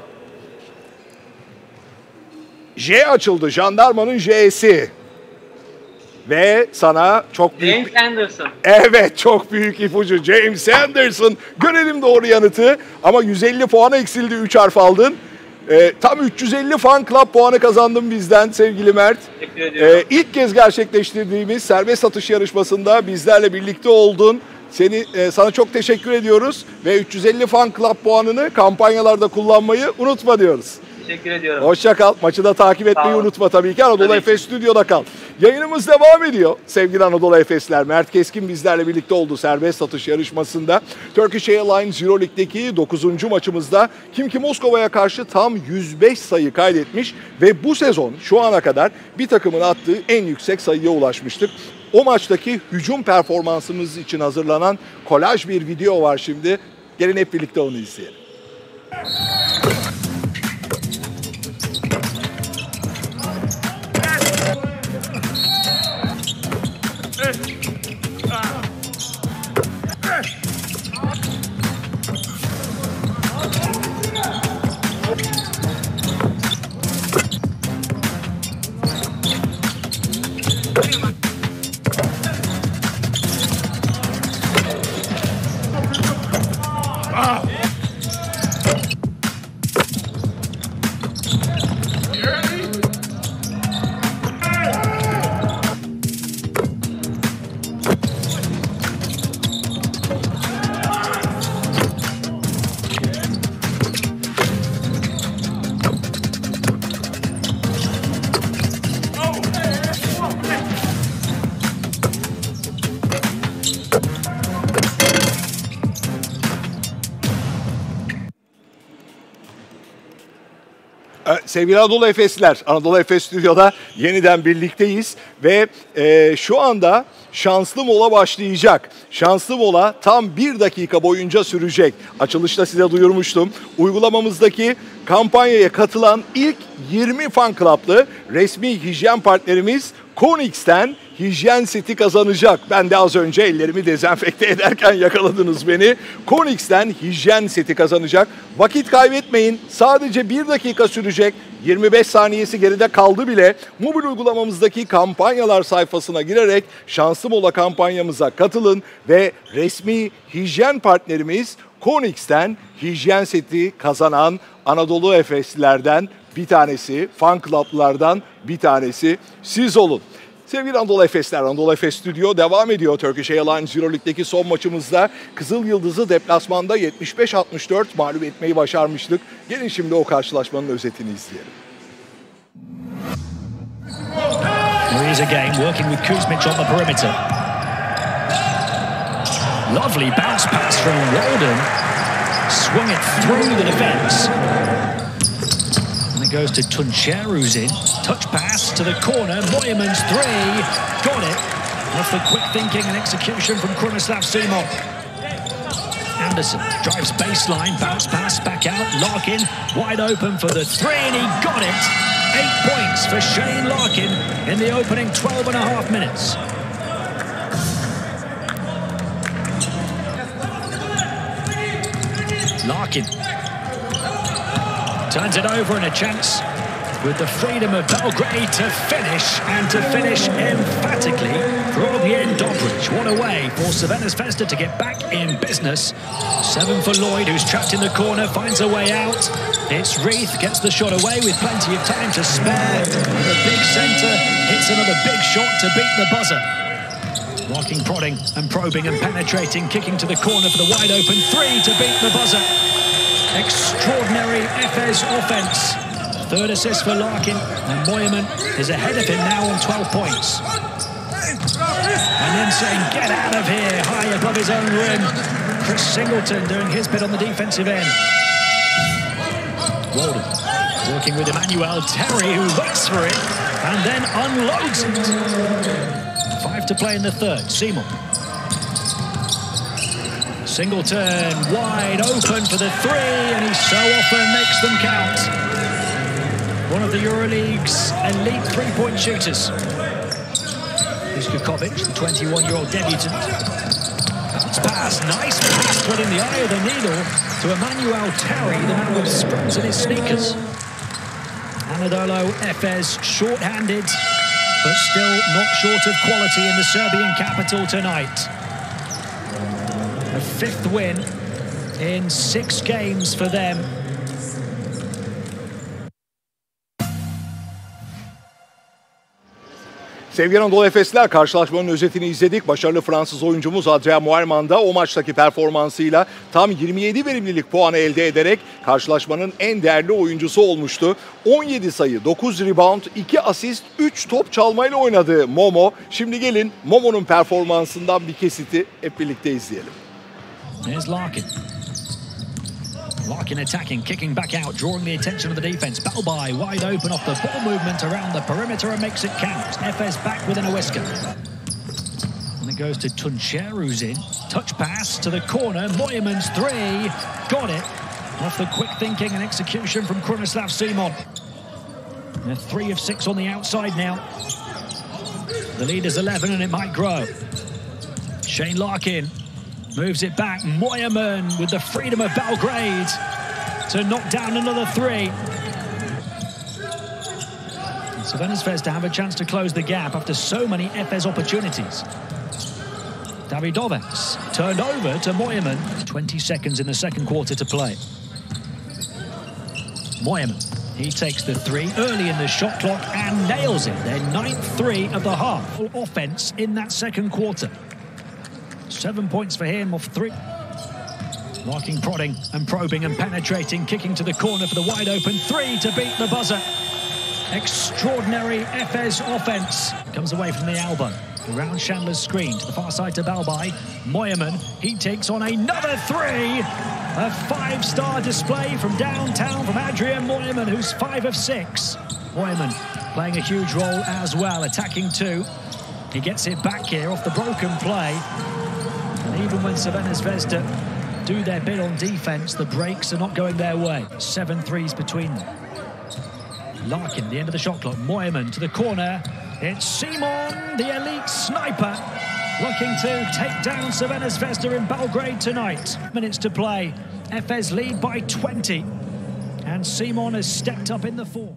C: J açıldı. Jandarmanın J'si. Ve sana çok büyük...
K: James Anderson.
C: Evet, çok büyük ipucu. James Anderson. Görelim doğru yanıtı. Ama 150 puana eksildi. 3 harf aldın. Tam 350 Fan Club puanı kazandın bizden sevgili Mert.
K: Teşekkür ediyorum.
C: İlk kez gerçekleştirdiğimiz serbest atış yarışmasında bizlerle birlikte oldun. Sana çok teşekkür ediyoruz ve 350 Fan Club puanını kampanyalarda kullanmayı unutma diyoruz.
K: Teşekkür ediyorum.
C: Hoşça kal. Maçı da takip etmeyi unutma tabii ki. Anadolu Efes Stüdyo'da kal. Yayınımız devam ediyor. Sevgili Anadolu Efesler, Mert Keskin bizlerle birlikte oldu serbest atış yarışmasında. Turkish Airlines Euroleague'deki 9. maçımızda Khimki Moskova'ya karşı tam 105 sayı kaydetmiş ve bu sezon şu ana kadar bir takımın attığı en yüksek sayıya ulaşmıştık. O maçtaki hücum performansımız için hazırlanan kolaj bir video var şimdi. Gelin hep birlikte onu izleyelim. Sevgili Anadolu Efesliler, Anadolu Efes Stüdyo'da yeniden birlikteyiz ve şu anda şanslı mola başlayacak. Şanslı mola tam 1 dakika boyunca sürecek. Açılışta size duyurmuştum. Uygulamamızdaki kampanyaya katılan ilk 20 fan club'lı resmi hijyen partnerimiz Konix'ten hijyen seti kazanacak. Ben de az önce ellerimi dezenfekte ederken yakaladınız beni. Konix'ten hijyen seti kazanacak. Vakit kaybetmeyin. Sadece 1 dakika sürecek. 25 saniyesi geride kaldı bile. Mobil uygulamamızdaki kampanyalar sayfasına girerek şanslı mola kampanyamıza katılın ve resmi hijyen partnerimiz Konix'ten hijyen seti kazanan Anadolu Efeslilerden bir tanesi, fan club'lardan bir tanesi siz olun. Sevgili Anadolu Efesler, Anadolu Efes Stüdyo devam ediyor. Turkish Airlines Euroleague'deki son maçımızda Kızıl Yıldız'ı deplasmanda 75-64 mağlup etmeyi başarmıştık. Gelin şimdi o karşılaşmanın özetini izleyelim.
L: Here's again working with Kuzmic on the perimeter. Lovely bounce pass from Walden. Swung it through the defense. And it goes to Tuncher, who's in. Touch pass to the corner. Moyman's three. Got it. Off the quick thinking and execution from Krunoslav Simon. Anderson drives baseline, bounce pass back out. Larkin wide open for the three, and he got it. 8 points for Shane Larkin in the opening 12.5 minutes. Larkin. Turns it over and a chance with the freedom of Belgrade to finish emphatically for Ognjen Dobric. What a way for Crvena Zvezda to get back in business. 7 for Lloyd, who's trapped in the corner, finds a way out. It's Reith, gets the shot away with plenty of time to spare. And the big centre hits another big shot to beat the buzzer. Larkin prodding and probing and penetrating, kicking to the corner for the wide open 3 to beat the buzzer. Extraordinary Efes offense. 3rd assist for Larkin, and Moyman is ahead of him now on 12 points. And then saying, get out of here, high above his own rim. Chris Singleton doing his bit on the defensive end. Walden working with Emmanuel Terry, who waits for it and then unloads it. 5 to play in the 3rd. Simon. Singleton wide open for the 3, and he so often makes them count. One of the EuroLeague's elite three-point shooters. Kukovic, the 21-year-old debutant. Bounce pass, nice pass, threading the eye of the needle to Emmanuel Terry, the man with springs in his sneakers. Anadolu Efes short-handed, but still not short of quality in the Serbian capital tonight. A 5th win in 6 games for them.
C: Sevgili Anadolu Efesliler, karşılaşmanın özetini izledik. Başarılı Fransız oyuncumuz Adrien Moerman da o maçtaki performansıyla tam 27 verimlilik puanı elde ederek karşılaşmanın en değerli oyuncusu olmuştu. 17 sayı, 9 rebound, 2 asist, 3 top çalmayla oynadı Momo. Şimdi gelin Momo'nun performansından bir kesiti hep birlikte izleyelim.
L: Here's Larkin. Larkin attacking, kicking back out, drawing the attention of the defense. Balbai wide open off the ball movement around the perimeter and makes it count. Efes back within a whisker. And it goes to Tuncer, who's in. Touch pass to the corner. Moyman's 3. Got it. Off the quick thinking and execution from Krunoslav Simon. They're 3 of 6 on the outside now. The lead is 11 and it might grow. Shane Larkin moves it back. Moyman with the freedom of Belgrade to knock down another 3. Crvena Zvezda have a chance to close the gap after so many Efes opportunities. Davidovac turned over to Moyman. 20 seconds in the second quarter to play. Moyman, he takes the 3 early in the shot clock and nails it. Their 9th 3 of the half. Offense in that second quarter. 7 points for him off 3. Larkin prodding and probing and penetrating, kicking to the corner for the wide open 3 to beat the buzzer. Extraordinary Efes offense. Comes away from the elbow. Around Chandler's screen to the far side to Balbai. Moyman, he takes on another 3. A 5-star display from downtown from Adrien Moyman, who's 5 of 6. Moyman playing a huge role as well, attacking 2. He gets it back here off the broken play. And even when Crvena Zvezda do their bit on defense, the breaks are not going their way. 7 threes between them. Larkin, the end of the shot clock. Moyman to the corner. It's Simon, the elite sniper, looking to take down Crvena Zvezda in Belgrade tonight. Minutes to play. Efes lead by 20. And Simon has stepped up in the form.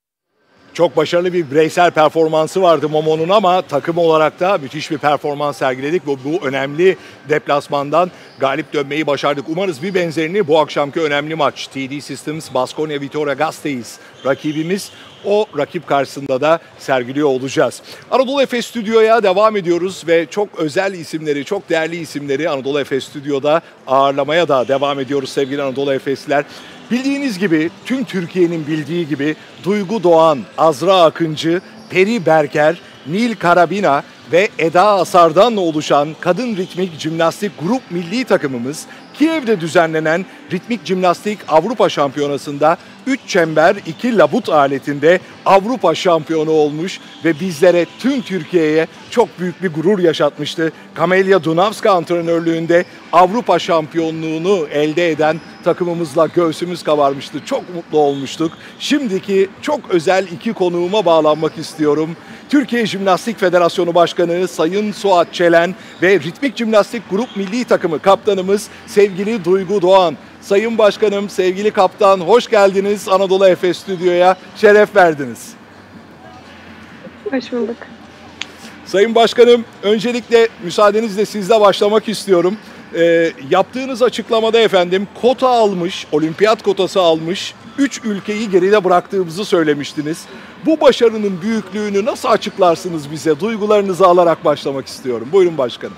C: Çok başarılı bir bireysel performansı vardı Momo'nun ama takım olarak da müthiş bir performans sergiledik. Bu önemli deplasmandan galip dönmeyi başardık. Umarız bir benzerini bu akşamki önemli maç TD Systems Baskonia Vitoria Gasteiz rakibimiz, o rakip karşısında da sergiliyor olacağız. Anadolu Efes Stüdyo'ya devam ediyoruz ve çok özel isimleri, çok değerli isimleri Anadolu Efes Stüdyo'da ağırlamaya da devam ediyoruz sevgili Anadolu Efesliler. Bildiğiniz gibi, tüm Türkiye'nin bildiği gibi Duygu Doğan, Azra Akıncı, Peri Berker, Nil Karabina ve Eda Asar'dan oluşan kadın ritmik jimnastik grup milli takımımız Kiev'de düzenlenen ritmik jimnastik Avrupa Şampiyonası'nda 3 çember 2 labut aletinde Avrupa şampiyonu olmuş ve bizlere, tüm Türkiye'ye çok büyük bir gurur yaşatmıştı. Kamelya Dunavska antrenörlüğünde Avrupa şampiyonluğunu elde eden takımımızla göğsümüz kabarmıştı. Çok mutlu olmuştuk. Şimdiki çok özel 2 konuğuma bağlanmak istiyorum. Türkiye Jimnastik Federasyonu Başkanı Sayın Suat Çelen ve Ritmik Jimnastik Grup Milli Takımı kaptanımız sevgili Duygu Doğan. Sayın Başkanım, sevgili kaptan, hoş geldiniz Anadolu Efes stüdyoya, şeref verdiniz.
M: Hoş bulduk.
C: Sayın Başkanım, öncelikle müsaadenizle sizle başlamak istiyorum. Yaptığınız açıklamada efendim kota almış, olimpiyat kotası almış 3 ülkeyi geride bıraktığımızı söylemiştiniz. Bu başarının büyüklüğünü nasıl açıklarsınız bize? Duygularınızı alarak başlamak istiyorum. Buyurun başkanım.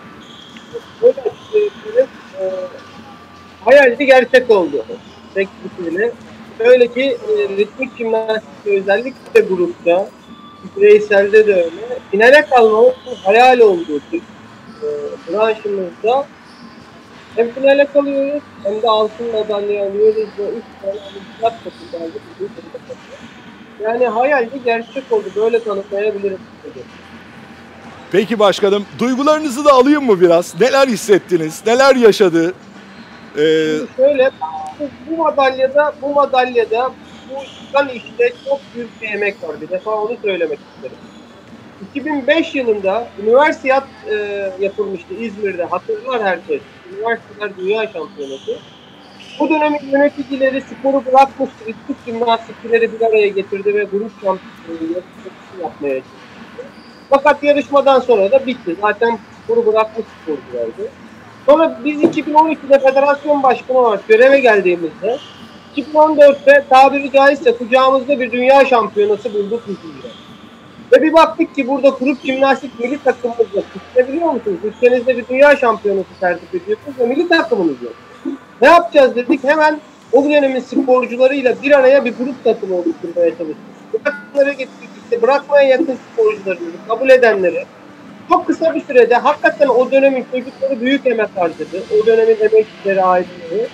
N: Hayaldi gerçek oldu. Öyle ki ritmik jimnastikte özellikle grupta, bireyselde de öyle. Finale kalmamız hayal oldu. Branşımızda hem finale kalıyoruz hem de altın madalya alıyoruz ve 3 tane olimpiyat katı aldık. Yani hayaldi gerçek oldu. Böyle tanıtmayabilirim.
C: Peki başkanım, duygularınızı da alayım mı biraz? Neler hissettiniz? Neler yaşadı?
N: Şöyle, bu madalyada bu işte çok büyük bir emek var. Bir defa onu söylemek isterim. 2005 yılında üniversiyat yapılmıştı İzmir'de. Hatırlar herkes. Üniversiteler Dünya Şampiyonası. Bu dönemin yöneticileri sporu bırakmış, ritmik jimnastikçileri bir araya getirdi ve grup şampiyonluğu yapmaya çalıştı. Fakat yarışmadan sonra da bitti. Zaten sporu bırakmış sporculardı. Sonra biz 2012'de federasyon başkanı olarak göreve geldiğimizde 2014'te tabiri caizse kucağımızda bir dünya şampiyonası bulduk bizimle. Ve bir baktık ki burada grup jimnastik milli takımımız yok. Ne biliyor musunuz? Ülkenizde bir dünya şampiyonası tertip ediyorsunuz ve milli takımınız yok. Ne yapacağız dedik? Hemen o dönemin sporcularıyla bir araya bir grup takımı oluşturmaya çalıştık. Bu takımlara gittik. İşte bırakmaya yakın sporcularımızı, kabul edenleri. Çok kısa bir sürede hakikaten o dönemin çocukları büyük emek harcadı. O dönemin emekçileri, aileleri.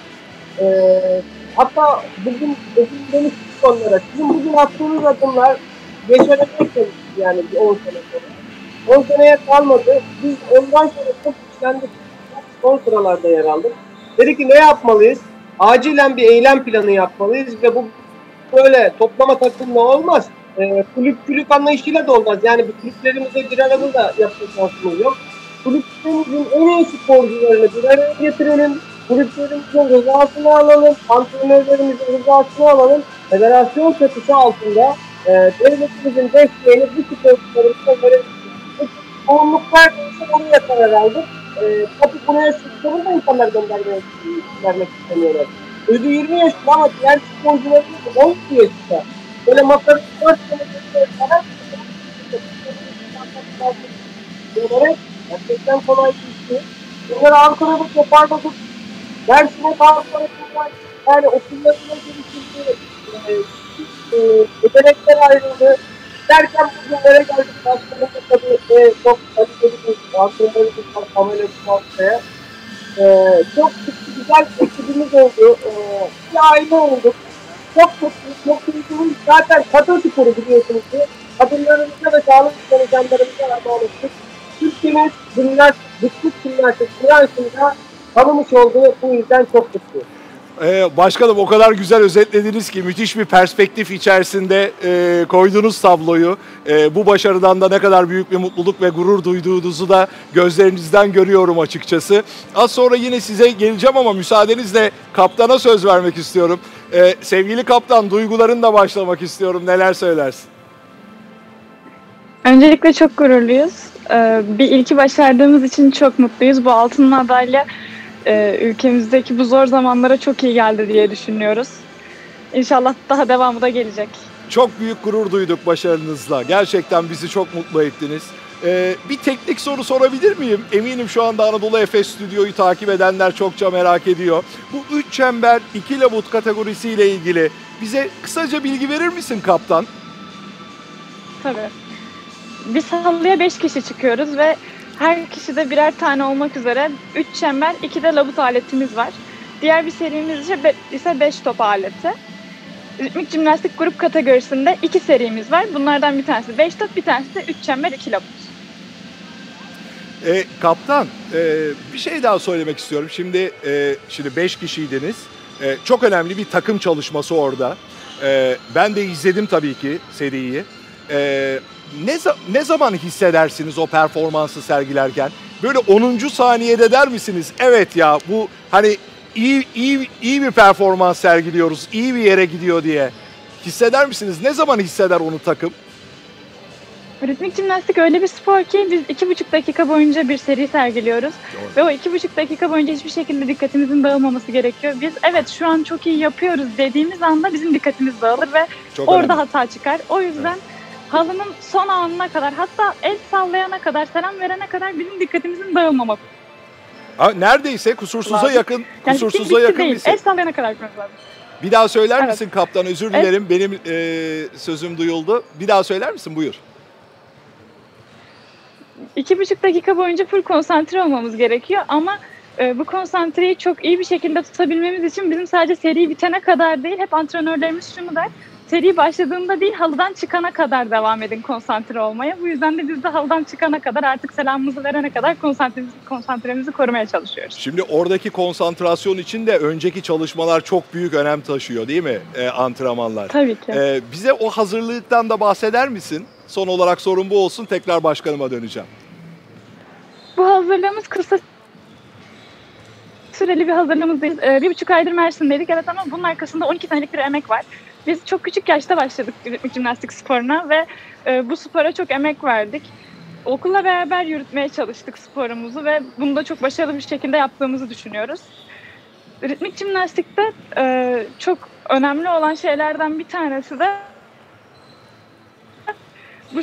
N: Hatta bugün demiştik onlara. Sizin bugün attığınız adımlar geçememek yani bir 10 sene sonra. 10 seneye kalmadı. Biz ondan sonra çok güçlendik. Son sıralarda yer aldık. Dedik ki ne yapmalıyız? Acilen bir eylem planı yapmalıyız ve bu böyle toplama takımla olmaz. Kulüp anlayışıyla da olmaz. Yani bu kulüplerimize bir arada da yapma şansımız yok. Kulüplerimizin en iyi sporcularını bir araya getirelim. Kulüplerimizin rızasını alalım. Antrenörlerimizin rızasını alalım. Federasyon çatısı altında devletimizin desteğini bu sporcularımıza verelim. Çoğunluklar oraya karar aldık. Tabii buraya sporcuları da insanlar göndermek istemiyorlar. Özü 20 yaşında ama diğer sporcularımız 12 yaşında. Böyle makarası 4 sene kadar gerçekten kolay değil. Bunları Ankara'da toparladık. Dersine daha sonra yani okullarına geliştirdi. Yetenekler ayrıldı. Derken bugünlere geldik. Başkanımız tabii çok kaliteli bir antrenörümüz var. Kamera Kumaksa'ya. Çok güzel ekibimiz oldu. Bir aile olduk. Çok mutluyuz. Zaten kadın sporu biliyorsunuz ki. Kadınlarımıza ve sağlık çalışanlarımıza armağanıştık. Türkiye'nin ritmik jimnastik branşında tanımış olduğu bu yüzden çok mutluyuz.
C: Başkanım o kadar güzel özetlediniz ki müthiş bir perspektif içerisinde koydunuz tabloyu. Bu başarıdan da ne kadar büyük bir mutluluk ve gurur duyduğunuzu da gözlerinizden görüyorum açıkçası. Az sonra yine size geleceğim ama müsaadenizle kaptana söz vermek istiyorum. Sevgili kaptan, duygularınla başlamak istiyorum. Neler söylersin?
M: Öncelikle çok gururluyuz. Bir ilki başardığımız için çok mutluyuz. Bu altın madalya ülkemizdeki bu zor zamanlara çok iyi geldi diye düşünüyoruz. İnşallah daha devamı da gelecek.
C: Çok büyük gurur duyduk başarınızla. Gerçekten bizi çok mutlu ettiniz. Bir teknik soru sorabilir miyim? Eminim şu anda Anadolu Efes stüdyoyu takip edenler çokça merak ediyor. Bu 3 çember 2 labut kategorisiyle ilgili bize kısaca bilgi verir misin kaptan?
M: Tabii. Biz halıya 5 kişi çıkıyoruz ve her kişide birer tane olmak üzere 3 çember, 2 de labut aletimiz var. Diğer bir serimiz ise 5 top aleti. Ritmik jimnastik grup kategorisinde 2 serimiz var. Bunlardan bir tanesi 5 top, bir tanesi de 3 çember, 2 labut.
C: Kaptan, bir şey daha söylemek istiyorum. Şimdi 5 kişiydiniz. Çok önemli bir takım çalışması orada. Ben de izledim tabii ki seriyi. Ne zaman hissedersiniz o performansı sergilerken? Böyle 10. saniyede der misiniz? Evet ya bu hani iyi bir performans sergiliyoruz, iyi bir yere gidiyor diye hisseder misiniz? Ne zaman hisseder onu takım?
M: Ritmik jimnastik öyle bir spor ki biz 2,5 dakika boyunca bir seri sergiliyoruz. Doğru. Ve o 2,5 dakika boyunca hiçbir şekilde dikkatimizin dağılmaması gerekiyor. Biz evet şu an çok iyi yapıyoruz dediğimiz anda bizim dikkatimiz dağılır ve çok orada önemli. Hata çıkar. O yüzden halının son anına kadar, hatta el sallayana kadar, selam verene kadar bizim dikkatimizin dağılmaması.
C: Neredeyse kusursuza yakın, kusursuza yakın bir
M: el sallayana kadar yapmamız lazım.
C: Bir daha söyler misin kaptan? Özür dilerim, benim sözüm duyuldu. Bir daha söyler misin? Buyur.
M: 2,5 dakika boyunca full konsantre olmamız gerekiyor ama bu konsantreyi çok iyi bir şekilde tutabilmemiz için bizim sadece seri bitene kadar değil, hep antrenörlerimiz şunu der, seri başladığında değil halıdan çıkana kadar devam edin konsantre olmaya. Bu yüzden de biz de halıdan çıkana kadar, artık selamımızı verene kadar konsantremizi korumaya çalışıyoruz.
C: Şimdi oradaki konsantrasyon için de önceki çalışmalar çok büyük önem taşıyor değil mi antrenmanlar?
M: Tabii ki.
C: Bize o hazırlıktan da bahseder misin? Son olarak sorun bu olsun, tekrar başkanıma döneceğim.
M: Bu hazırlığımız kısa süreli bir hazırlığımız değil. 1,5 aydır Mersin'deydik evet, ama bunun arkasında 12 senelik bir emek var. Biz çok küçük yaşta başladık ritmik jimnastik sporuna ve bu spora çok emek verdik. Okulla beraber yürütmeye çalıştık sporumuzu ve bunu da çok başarılı bir şekilde yaptığımızı düşünüyoruz. Ritmik jimnastikte çok önemli olan şeylerden bir tanesi de bu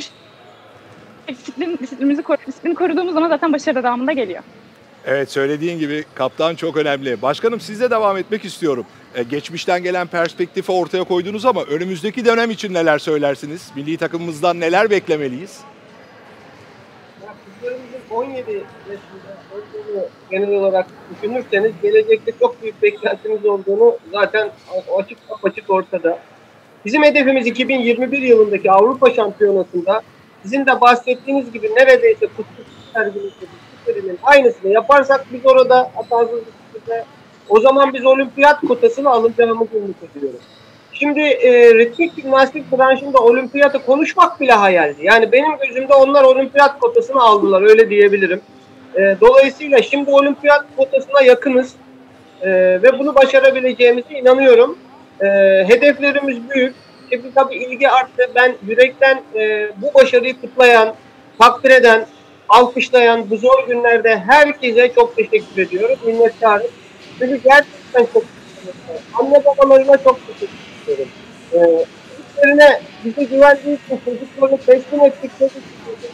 M: disiplini koruduğumuz zaman zaten başarı devamında geliyor.
C: Evet, söylediğin gibi kaptan çok önemli. Başkanım, sizle devam etmek istiyorum. Geçmişten gelen perspektifi ortaya koydunuz ama önümüzdeki dönem için neler söylersiniz? Milli takımımızdan neler beklemeliyiz?
N: Kızlarımızın 17 yaşında olduğunu genel olarak düşünürseniz gelecekte çok büyük beklentimiz olduğunu zaten açık ortada. Bizim hedefimiz 2021 yılındaki Avrupa Şampiyonası'nda sizin de bahsettiğiniz gibi neredeyse kutsuz sergimizde aynısını yaparsak biz orada o zaman biz olimpiyat kotasını alacağımızı ümit ediyoruz. Şimdi ritmik jimnastik branşında olimpiyatı konuşmak bile hayaldi. Yani benim gözümde onlar olimpiyat kotasını aldılar, öyle diyebilirim. Dolayısıyla şimdi olimpiyat kotasına yakınız ve bunu başarabileceğimize inanıyorum. Hedeflerimiz büyük. Şimdi tabii ilgi arttı. Ben yürekten bu başarıyı kutlayan, takdir eden, alkışlayan bu zor günlerde herkese çok teşekkür ediyorum. Minnettarım. Çünkü gerçekten çok teşekkür ederim. Anne babalarına çok teşekkür ederim. Çocuklarına bize güvendiği için, çocuklarını teslim ettikleri için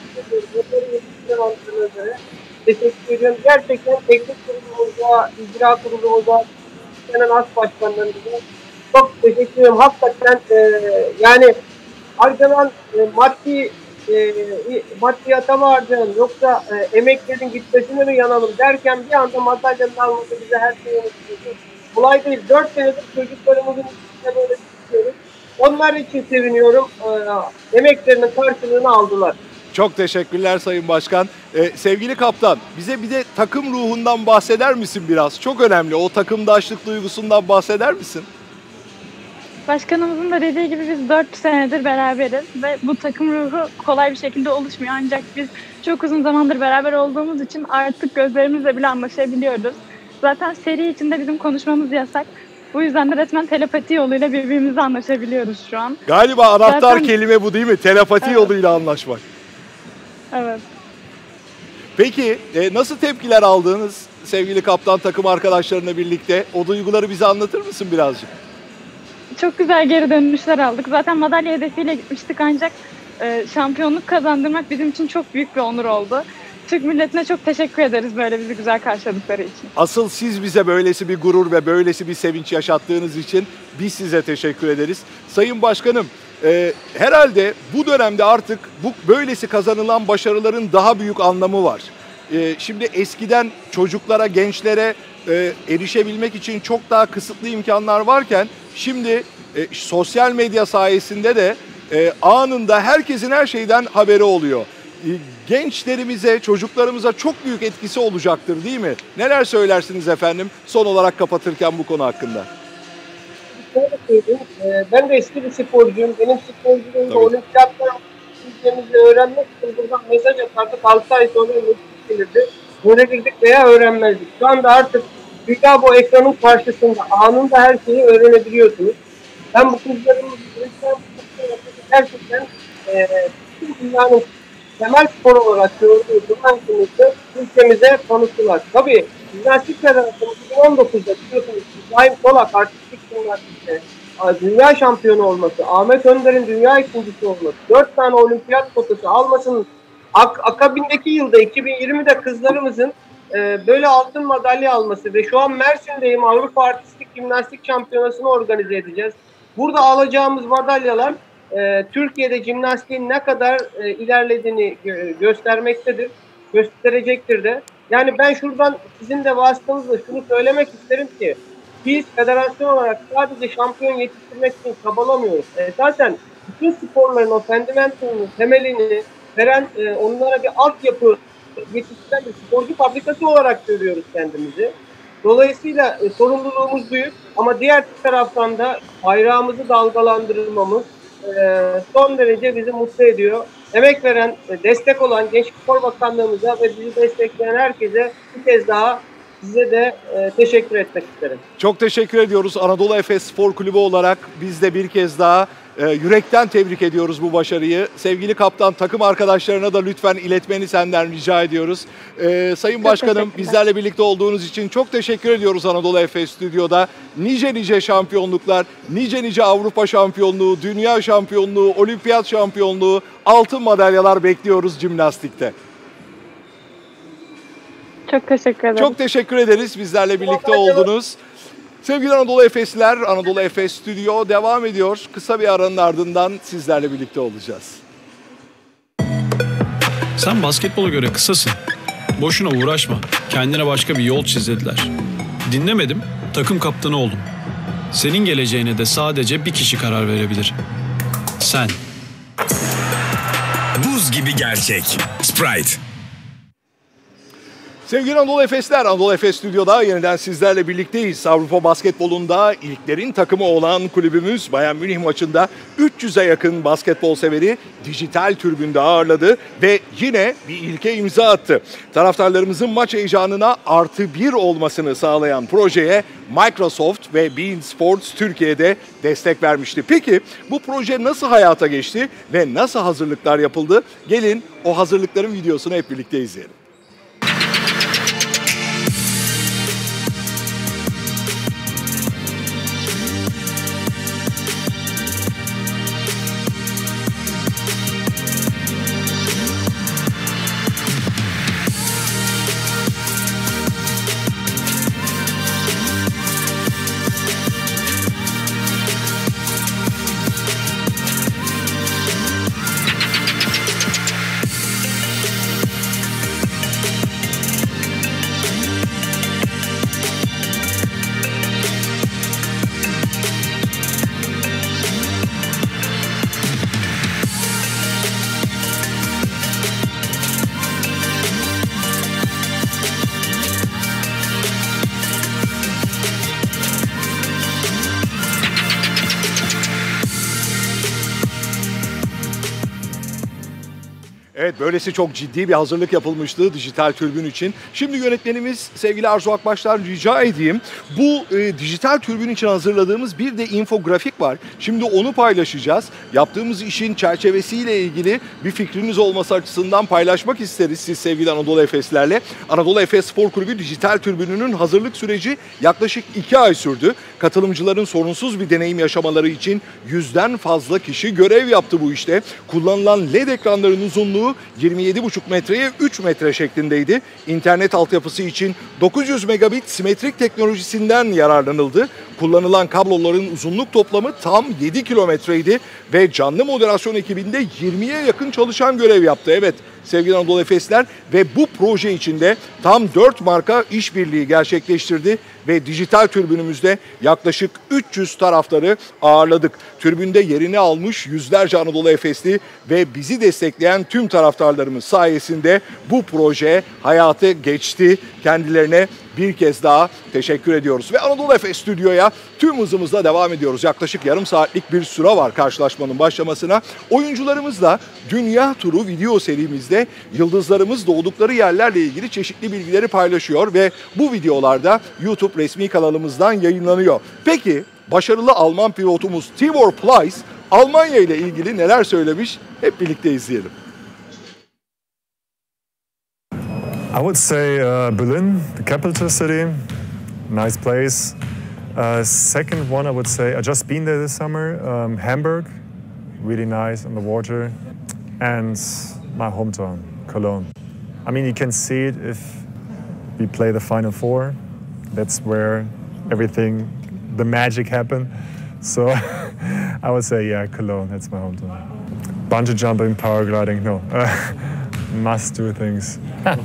N: teşekkür ediyorum. Gerçekten teknik kurulumuza, icra kurulumuza, as başkanlarımıza çok teşekkür ederim. Hakikaten yani harcanan maddiyata mı harcanın yoksa emeklerin gitmesine mi yanalım derken bir anda madalyanın alması bize her şeyi unutturuyor. Kolay değil. 4 senedir çocuklarımızın içinde böyle tutuyoruz. Onlar için seviniyorum. Emeklerinin karşılığını aldılar.
C: Çok teşekkürler Sayın Başkan. Sevgili kaptan, bize bir de takım ruhundan bahseder misin biraz? Çok önemli. O takımdaşlık duygusundan bahseder misin?
M: Başkanımızın da dediği gibi biz 4 senedir beraberiz ve bu takım ruhu kolay bir şekilde oluşmuyor. Ancak biz çok uzun zamandır beraber olduğumuz için artık gözlerimizle bile anlaşabiliyoruz. Zaten seri içinde bizim konuşmamız yasak. Bu yüzden de resmen telepati yoluyla birbirimizle anlaşabiliyoruz şu an.
C: Galiba anahtar kelime bu değil mi? Telepati yoluyla anlaşmak.
M: Evet.
C: Peki nasıl tepkiler aldınız sevgili kaptan takım arkadaşlarına birlikte? O duyguları bize anlatır mısın birazcık?
M: Çok güzel geri dönüşler aldık. Zaten madalya hedefiyle gitmiştik ancak şampiyonluk kazandırmak bizim için çok büyük bir onur oldu. Türk milletine çok teşekkür ederiz böyle bizi güzel karşıladıkları için.
C: Asıl siz bize böylesi bir gurur ve böylesi bir sevinç yaşattığınız için biz size teşekkür ederiz. Sayın Başkanım, herhalde bu dönemde artık böylesi kazanılan başarıların daha büyük anlamı var. Şimdi eskiden çocuklara, gençlere erişebilmek için çok daha kısıtlı imkanlar varken şimdi sosyal medya sayesinde de anında herkesin her şeyden haberi oluyor. Gençlerimize, çocuklarımıza çok büyük etkisi olacaktır değil mi? Neler söylersiniz efendim son olarak kapatırken bu konu hakkında?
N: Şöyle söyleyeyim, ben de eski bir sporcuyum. Benim sporculuğumda olimpiyattan ülkemizde öğrenmek için buradan mesaj atardık. 6 ay sonra gelirdi. Öğrenirdik veya öğrenmezdik. Şu anda artık Dünya bu ekranın karşısında anında her şeyi öğrenebiliyorsunuz. Ben bu kızlarımın gerçekten dünyanın temel spor olarak gördüğü Dunankımızı ülkemize tanıttılar. Tabii Jimnastik Federasyonu 2019'da biliyorsunuz İbrahim Solak artistik jimnastikte dünya şampiyonu olması, Ahmet Önder'in dünya ikincisi olması, 4 tane olimpiyat kotası almasının akabindeki yılda 2020'de kızlarımızın böyle altın madalya alması ve şu an Mersin'deyim, Avrupa Artistik Jimnastik Şampiyonası'nı organize edeceğiz. Burada alacağımız madalyalar Türkiye'de jimnastiğin ne kadar ilerlediğini göstermektedir, gösterecektir de. Yani ben şuradan sizin de vasıtanızla şunu söylemek isterim ki biz federasyon olarak sadece şampiyon yetiştirmek için çabalamıyoruz. Zaten bütün sporların o fundamentalını, temelini veren, onlara bir altyapı yetiştiren bir sporcu fabrikası olarak görüyoruz kendimizi. Dolayısıyla sorumluluğumuz büyük ama diğer taraftan da bayrağımızı dalgalandırmamız son derece bizi mutlu ediyor. Emek veren, destek olan Gençlik Spor Bakanlığımıza ve bizi destekleyen herkese bir kez daha size de teşekkür etmek isterim.
C: Çok teşekkür ediyoruz. Anadolu Efes Spor Kulübü olarak biz de bir kez daha yürekten tebrik ediyoruz bu başarıyı. Sevgili kaptan, takım arkadaşlarına da lütfen iletmeni senden rica ediyoruz. Sayın Başkanım, bizlerle birlikte olduğunuz için çok teşekkür ediyoruz Anadolu Efes Stüdyo'da. Nice şampiyonluklar, nice Avrupa şampiyonluğu, dünya şampiyonluğu, olimpiyat şampiyonluğu, altın madalyalar bekliyoruz jimnastikte.
M: Çok teşekkür ederim.
C: Çok teşekkür ederiz. Bizlerle birlikte oldunuz. Sevgili Anadolu Efesliler, Anadolu Efes Stüdyo devam ediyor. Kısa bir aranın ardından sizlerle birlikte olacağız.
O: Sen basketbola göre kısasın. Boşuna uğraşma. Kendine başka bir yol çiz dediler. Dinlemedim, takım kaptanı oldum. Senin geleceğine de sadece bir kişi karar verebilir. Sen.
A: Buz gibi gerçek. Sprite.
C: Sevgili Anadolu Efesler, Anadolu Efes Stüdyo'da yeniden sizlerle birlikteyiz. Avrupa basketbolunda ilklerin takımı olan kulübümüz Bayern Münih maçında 300'e yakın basketbol severi dijital tribünde ağırladı ve yine bir ilke imza attı. Taraftarlarımızın maç heyecanına +1 olmasını sağlayan projeye Microsoft ve beIN Sports Türkiye'de destek vermişti. Peki bu proje nasıl hayata geçti ve nasıl hazırlıklar yapıldı? Gelin o hazırlıkların videosunu hep birlikte izleyelim. Evet, böylesi çok ciddi bir hazırlık yapılmıştı dijital tribün için. Şimdi yönetmenimiz sevgili Arzu Akbaş'tan rica edeyim. Bu dijital tribün için hazırladığımız bir de infografik var. Şimdi onu paylaşacağız. Yaptığımız işin çerçevesiyle ilgili bir fikriniz olması açısından paylaşmak isteriz siz sevgili Anadolu Efeslerle. Anadolu Efes Spor Kulübü dijital tribününün hazırlık süreci yaklaşık 2 ay sürdü. Katılımcıların sorunsuz bir deneyim yaşamaları için 100'den fazla kişi görev yaptı bu işte. Kullanılan LED ekranların uzunluğu 27,5 metreye 3 metre şeklindeydi. İnternet altyapısı için 900 megabit simetrik teknolojisinden yararlanıldı. Kullanılan kabloların uzunluk toplamı tam 7 kilometreydi ve canlı moderasyon ekibinde 20'ye yakın çalışan görev yaptı. Evet sevgili Anadolu Efesler, ve bu proje içinde tam 4 marka işbirliği gerçekleştirdi ve dijital tribünümüzde yaklaşık 300 taraftarı ağırladık. Tribünde yerini almış yüzlerce Anadolu Efesli ve bizi destekleyen tüm taraftarlarımız sayesinde bu proje hayata geçti. Kendilerine bir kez daha teşekkür ediyoruz. Ve Anadolu Efes stüdyoya tüm hızımızla devam ediyoruz. Yaklaşık yarım saatlik bir süre var karşılaşmanın başlamasına. Oyuncularımız da Dünya Turu video serimizde yıldızlarımız doğdukları yerlerle ilgili çeşitli bilgileri paylaşıyor ve bu videolarda YouTube resmi kanalımızdan yayınlanıyor. Peki başarılı Alman pilotumuz Tibor Pleiss Almanya ile ilgili neler söylemiş? Hep birlikte izleyelim.
P: I would say Berlin, the capital city, nice place. Second one, I would say, I just been there this summer, Hamburg, really nice on the water, and my hometown, Cologne. I mean, you can see it if we play the Final Four. That's where everything, the magic happened. So I would say, yeah, Cologne, that's my hometown. Bungee jumping, paragliding, no. Must do things.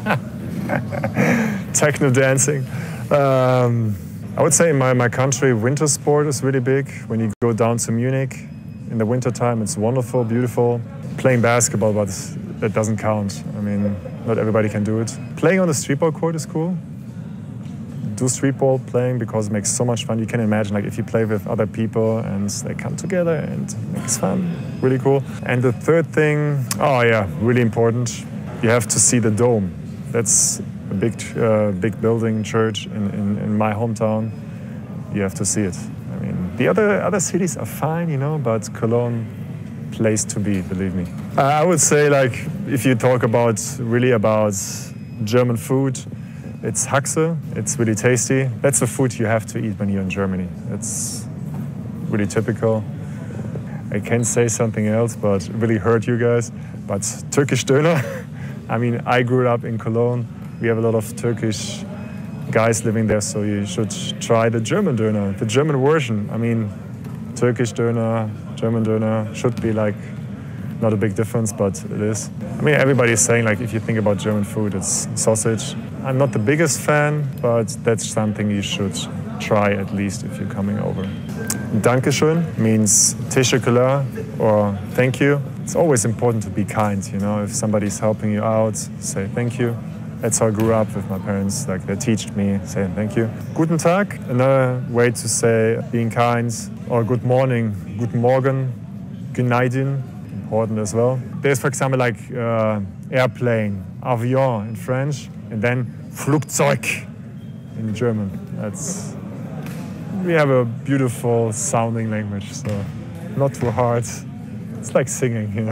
P: Techno dancing. I would say in my country, winter sport is really big. When you go down to Munich in the winter time, it's wonderful, beautiful. Playing basketball, but that doesn't count. I mean, not everybody can do it. Playing on the streetball court is cool. Do streetball playing because it makes so much fun. You can imagine, like, if you play with other people and they come together and it's fun, really cool. And the third thing, oh yeah, really important. You have to see the Dome. That's a big building, church in my hometown. You have to see it. I mean, the other cities are fine, you know, but Cologne, place to be, believe me. I would say, like, if you talk about German food, it's Haxe. It's really tasty. That's the food you have to eat when you're in Germany. It's really typical. I can't say something else, but really hurt you guys. But Turkish döner. I mean, I grew up in Cologne. We have a lot of Turkish guys living there, so you should try the German döner, the German version. I mean, Turkish döner, German döner should be like not a big difference, but it is. I mean, everybody's saying, like, if you think about German food, it's sausage. I'm not the biggest fan, but that's something you should try at least if you're coming over. Dankeschön means teşekkürler or thank you. It's always important to be kind, you know. If somebody's helping you out, say thank you. That's how I grew up with my parents. Like, they taught me saying thank you. Guten Tag, another way to say being kind. Or good morning, guten Morgen, günaydın, important as well. There's, for example, like airplane, avion in French, and then Flugzeug in German. We have a beautiful sounding language, so not too hard. It's like singing, you know.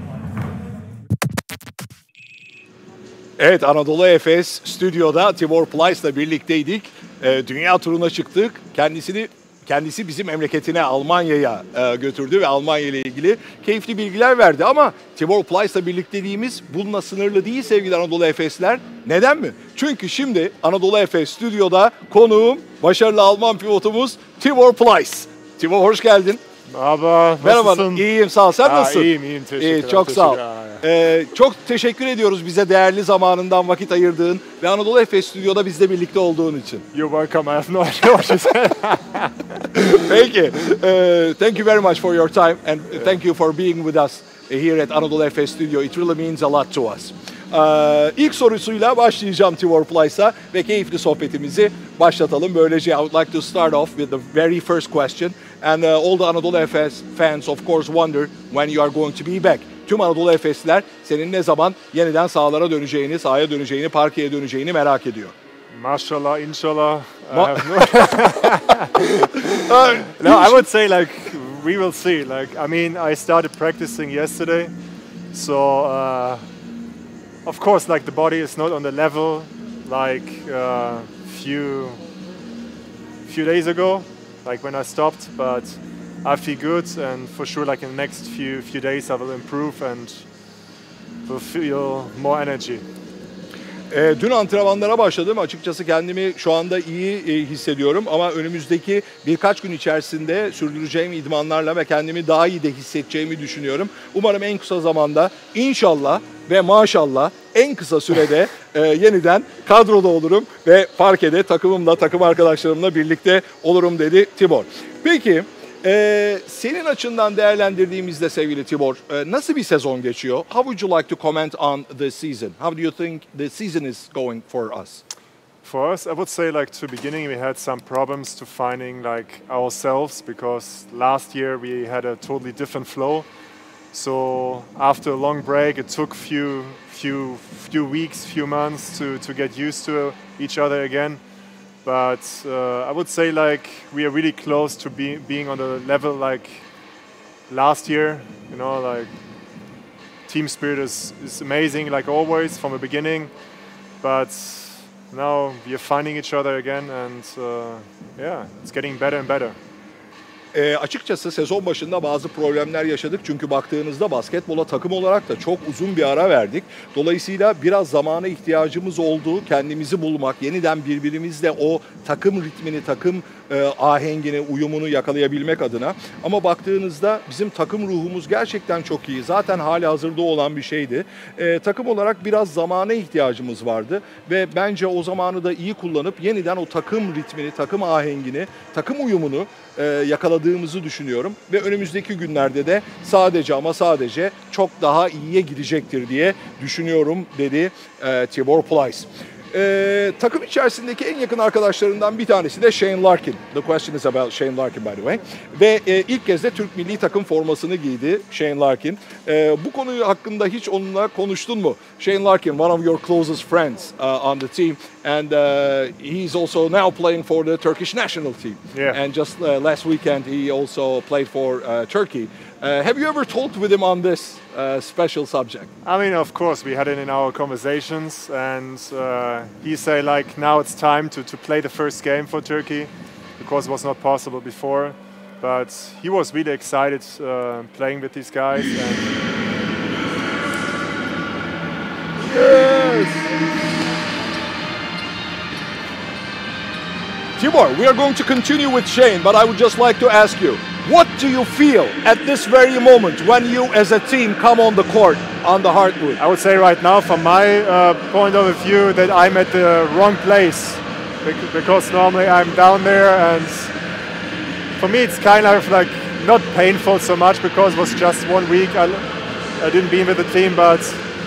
C: Evet, Anadolu Efes stüdyoda Tibor Pleiss'la birlikteydik. Dünya turuna çıktık. Kendisi bizim memleketine, Almanya'ya götürdü ve Almanya ile ilgili keyifli bilgiler verdi. Ama Tibor Pleiss'la birlikteliğimiz bununla sınırlı değil sevgili Anadolu Efesler. Neden mi? Çünkü şimdi Anadolu Efes stüdyoda konuğum, başarılı Alman pilotumuz Tibor Pleiss. Tibor, hoş geldin.
P: Merhaba,
C: Merhaba,
P: nasılsın?
C: iyiyim, sağ ol. Sen nasılsın?
P: İyiyim, teşekkürler.
C: Çok sağ ol. Çok teşekkür ediyoruz bize değerli zamanından vakit ayırdığın ve Anadolu Efes stüdyoda bizle birlikte olduğun için.
P: You're welcome. I have no idea what you said.
C: Peki. Thank you very much for your time and thank you for being with us here at Anadolu Efes Studio. It really means a lot to us. İlk sorusuyla başlayacağım Tibor Pleiss'a ve keyifli sohbetimizi başlatalım. Böylece I would like to start off with the very first question. And all the Anadolu Efes fans of course wonder when you are going to be back. Tüm Anadolu Efesliler senin ne zaman yeniden sahalara döneceğini, sahaya döneceğini, parkeye döneceğini merak ediyor.
P: Mashallah, inshallah. No, I would say, like, we will see. Like, I mean, I started practicing yesterday, so of course, like, the body is not on the level like few days ago, like when I stopped, but I feel good, and for sure, like, in the next few days I will improve and will feel more energy.
C: Dün antrenmanlara başladım. Açıkçası kendimi şu anda iyi hissediyorum ama önümüzdeki birkaç gün içerisinde sürdüreceğim idmanlarla ve kendimi daha iyi de hissedeceğimi düşünüyorum. Umarım en kısa zamanda inşallah ve maşallah en kısa sürede yeniden kadroda olurum ve parkede takımımla, takım arkadaşlarımla birlikte olurum dedi Tibor. Peki senin açından değerlendirdiğimizde sevgili Tibor, nasıl bir sezon geçiyor? How would you like to comment on the season? How do you think the season is going for us?
P: For us, I would say like to the beginning we had some problems to finding like ourselves because last year we had a totally different flow. So after a long break, it took few weeks, few months to get used to each other again. But I would say like we are really close to being on the level like last year. You know, like team spirit is amazing like always from the beginning. But now we are finding each other again and yeah, it's getting better and better.
C: Açıkçası sezon başında bazı problemler yaşadık. Çünkü baktığınızda basketbola takım olarak da çok uzun bir ara verdik. Dolayısıyla biraz zamana ihtiyacımız oldu. Kendimizi bulmak, yeniden birbirimizle o takım ritmini, takım ahengini, uyumunu yakalayabilmek adına. Ama baktığınızda bizim takım ruhumuz gerçekten çok iyi. Zaten hali hazırda olan bir şeydi. Takım olarak biraz zamana ihtiyacımız vardı. Ve bence o zamanı da iyi kullanıp yeniden o takım ritmini, takım ahengini, takım uyumunu yakaladığımızı düşünüyorum. Ve önümüzdeki günlerde de sadece ama sadece çok daha iyiye gidecektir diye düşünüyorum dedi Tibor Pleiss. Takım içerisindeki en yakın arkadaşlarından bir tanesi de Shane Larkin. The question is about Shane Larkin by the way. Ve ilk kez de Türk milli takım formasını giydi Shane Larkin. Bu konu hakkında hiç onunla konuştun mu? Shane Larkin, one of your closest friends on the team. And he's also now playing for the Turkish national team.
P: Yeah.
C: And just last weekend he also played for Turkey. Have you ever talked with him on this special subject?
P: I mean, of course, we had it in our conversations, and he said like now it's time to play the first game for Turkey because it was not possible before. But he was really excited playing with these guys. And
C: yes. Tibor, we are going to continue with Shane, but I would just like to ask you, what do you feel at this very moment when you as a team come on the court on the hardwood?
P: I would say right now, from my point of view, that I'm at the wrong place because normally I'm down there, and for me it's kind of like not painful so much because it was just 1 week. I didn't be with the team, but